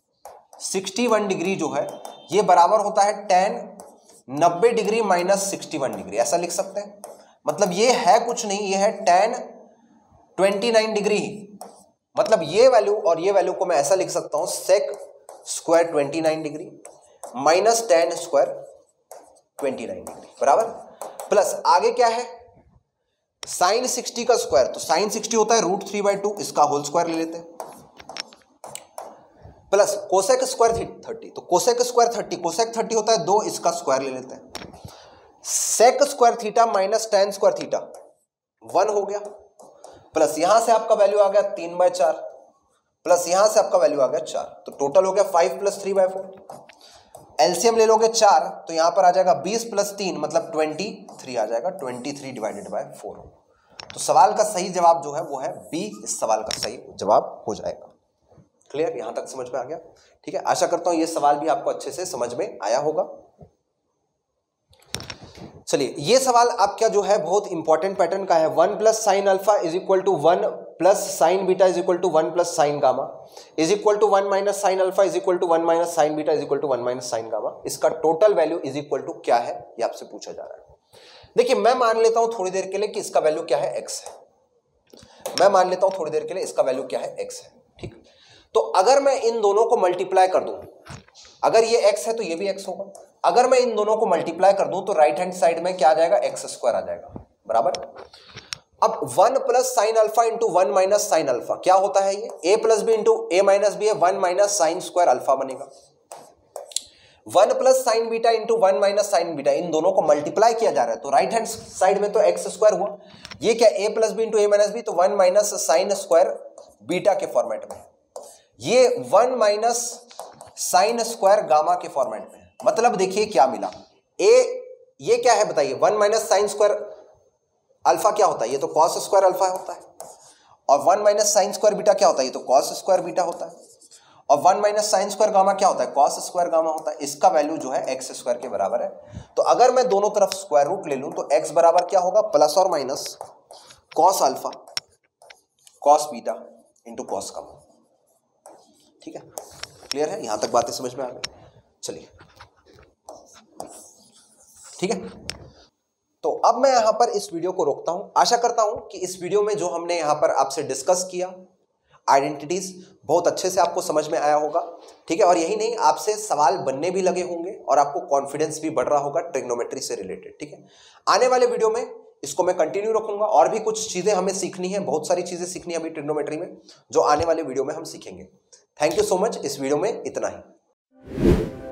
61 डिग्री जो है ये बराबर होता है tan 90 डिग्री माइनस 61 डिग्री, ऐसा लिख सकते हैं। मतलब ये है कुछ नहीं, ये है tan 29 डिग्री, मतलब ये वैल्यू और ये वैल्यू को मैं ऐसा लिख सकता हूं sec square 29 degree minus tan square 29 degree बराबर, प्लस आगे क्या है साइन 60 का स्क्वायर, तो साइन 60 होता है √3/2, इसका होल स्क्वायर ले लेते हैं, प्लस कोसेक स्क्वायर 30, तो कोसेक स्क्वायर 30, कोसेक 30 होता है 2, इसका स्क्वायर ले लेते हैं, sec square theta minus tan square theta 1 हो गया, प्लस यहां से आपका वैल्यू आ गया 3/4, प्लस यहां से आपका वैल्यू आ गया 4, तो टोटल हो गया 5 + 3/4। एलसीएम ले लोगे 4 तो यहां पर आ जाएगा 20 + 3 मतलब 23 आ जाएगा, 23/4। तो सवाल का सही जवाब जो है वो है बी, इस सवाल का सही जवाब हो जाएगा। क्लियर, यहां तक समझ में आ गया। ठीक है, आशा करता हूं ये सवाल भी आपको अच्छे से समझ में आया होगा। चलिए ये सवाल आपका जो है बहुत इंपॉर्टेंट पैटर्न का है। 1 + sin alpha is equal to 1 + sin beta is equal to 1 + sin gamma is equal to 1 - sin alpha is equal to 1 - sin beta is equal to 1 - sin gamma. इसका total value is equal to क्या है ये आपसे पूछा जा रहा है। देखिए मैं मान लेता हूं थोड़ी देर के लिए कि इसका वैल्यू क्या है, x है। मैं मान लेता हूं थोड़ी देर के लिए इसका वैल्यू क्या है, x है। ठीक, तो अगर मैं इन दोनों को मल्टीप्लाई कर दूं, अगर ये x है तो ये भी x होगा। अगर मैं इन दोनों को मल्टीप्लाई कर दूं तो राइट हैंड साइड में क्या आ जाएगा, x² आ जाएगा बराबर। अब 1 + sin alpha into 1 - sin alpha क्या होता है, ये a + b into a - b है, 1 - sin स्क्वायर अल्फा बनेगा। 1 + sin beta into 1 - sin beta, इन दोनों को मल्टीप्लाई किया जा रहा है तो राइट हैंड साइड में तो x² हुआ, ये क्या a + b into a - b, तो 1 - sin स्क्वायर बीटा के फॉर्मेट में, ये 1 - sin स्क्वायर गामा के फॉर्मेट में। मतलब देखिए क्या मिला, ये क्या है बताइए, 1 - sin स्क्वायर अल्फा क्या होता है, ये तो cos स्क्वायर अल्फा होता है, और 1 - sin स्क्वायर बीटा क्या होता है, ये तो cos स्क्वायर बीटा होता है, और 1 - sin स्क्वायर गामा क्या होता है, cos स्क्वायर गामा होता है। इसका वैल्यू जो है x² के बराबर है। तो अगर मैं दोनों तरफ स्क्वायर रूट ले लूं तो x बराबर क्या होगा, प्लस और minus cos alpha cos beta into cos gamma. ठीक है, क्लियर है, यहां तक बातें समझ में आ गई। चलिए ठीक है, तो अब मैं यहां पर इस वीडियो को रोकता हूं। आशा करता हूं कि इस वीडियो में जो हमने यहां पर आपसे डिस्कस किया आइडेंटिटीज बहुत अच्छे से आपको समझ में आया होगा। ठीक है, और यही नहीं, आपसे सवाल बनने भी लगे होंगे और आपको कॉन्फिडेंस भी बढ़ रहा होगा ट्रिग्नोमेट्री से रिलेटेड। ठीक है, आने वाले वीडियो में इसको मैं कंटिन्यू रखूंगा, और भी कुछ चीजें हमें सीखनी है, बहुत सारी चीजें सीखनी है अभी ट्रिग्नोमेट्री में, जो आने वाले वीडियो में हम सीखेंगे। थैंक यू सो मच, इस वीडियो में इतना ही।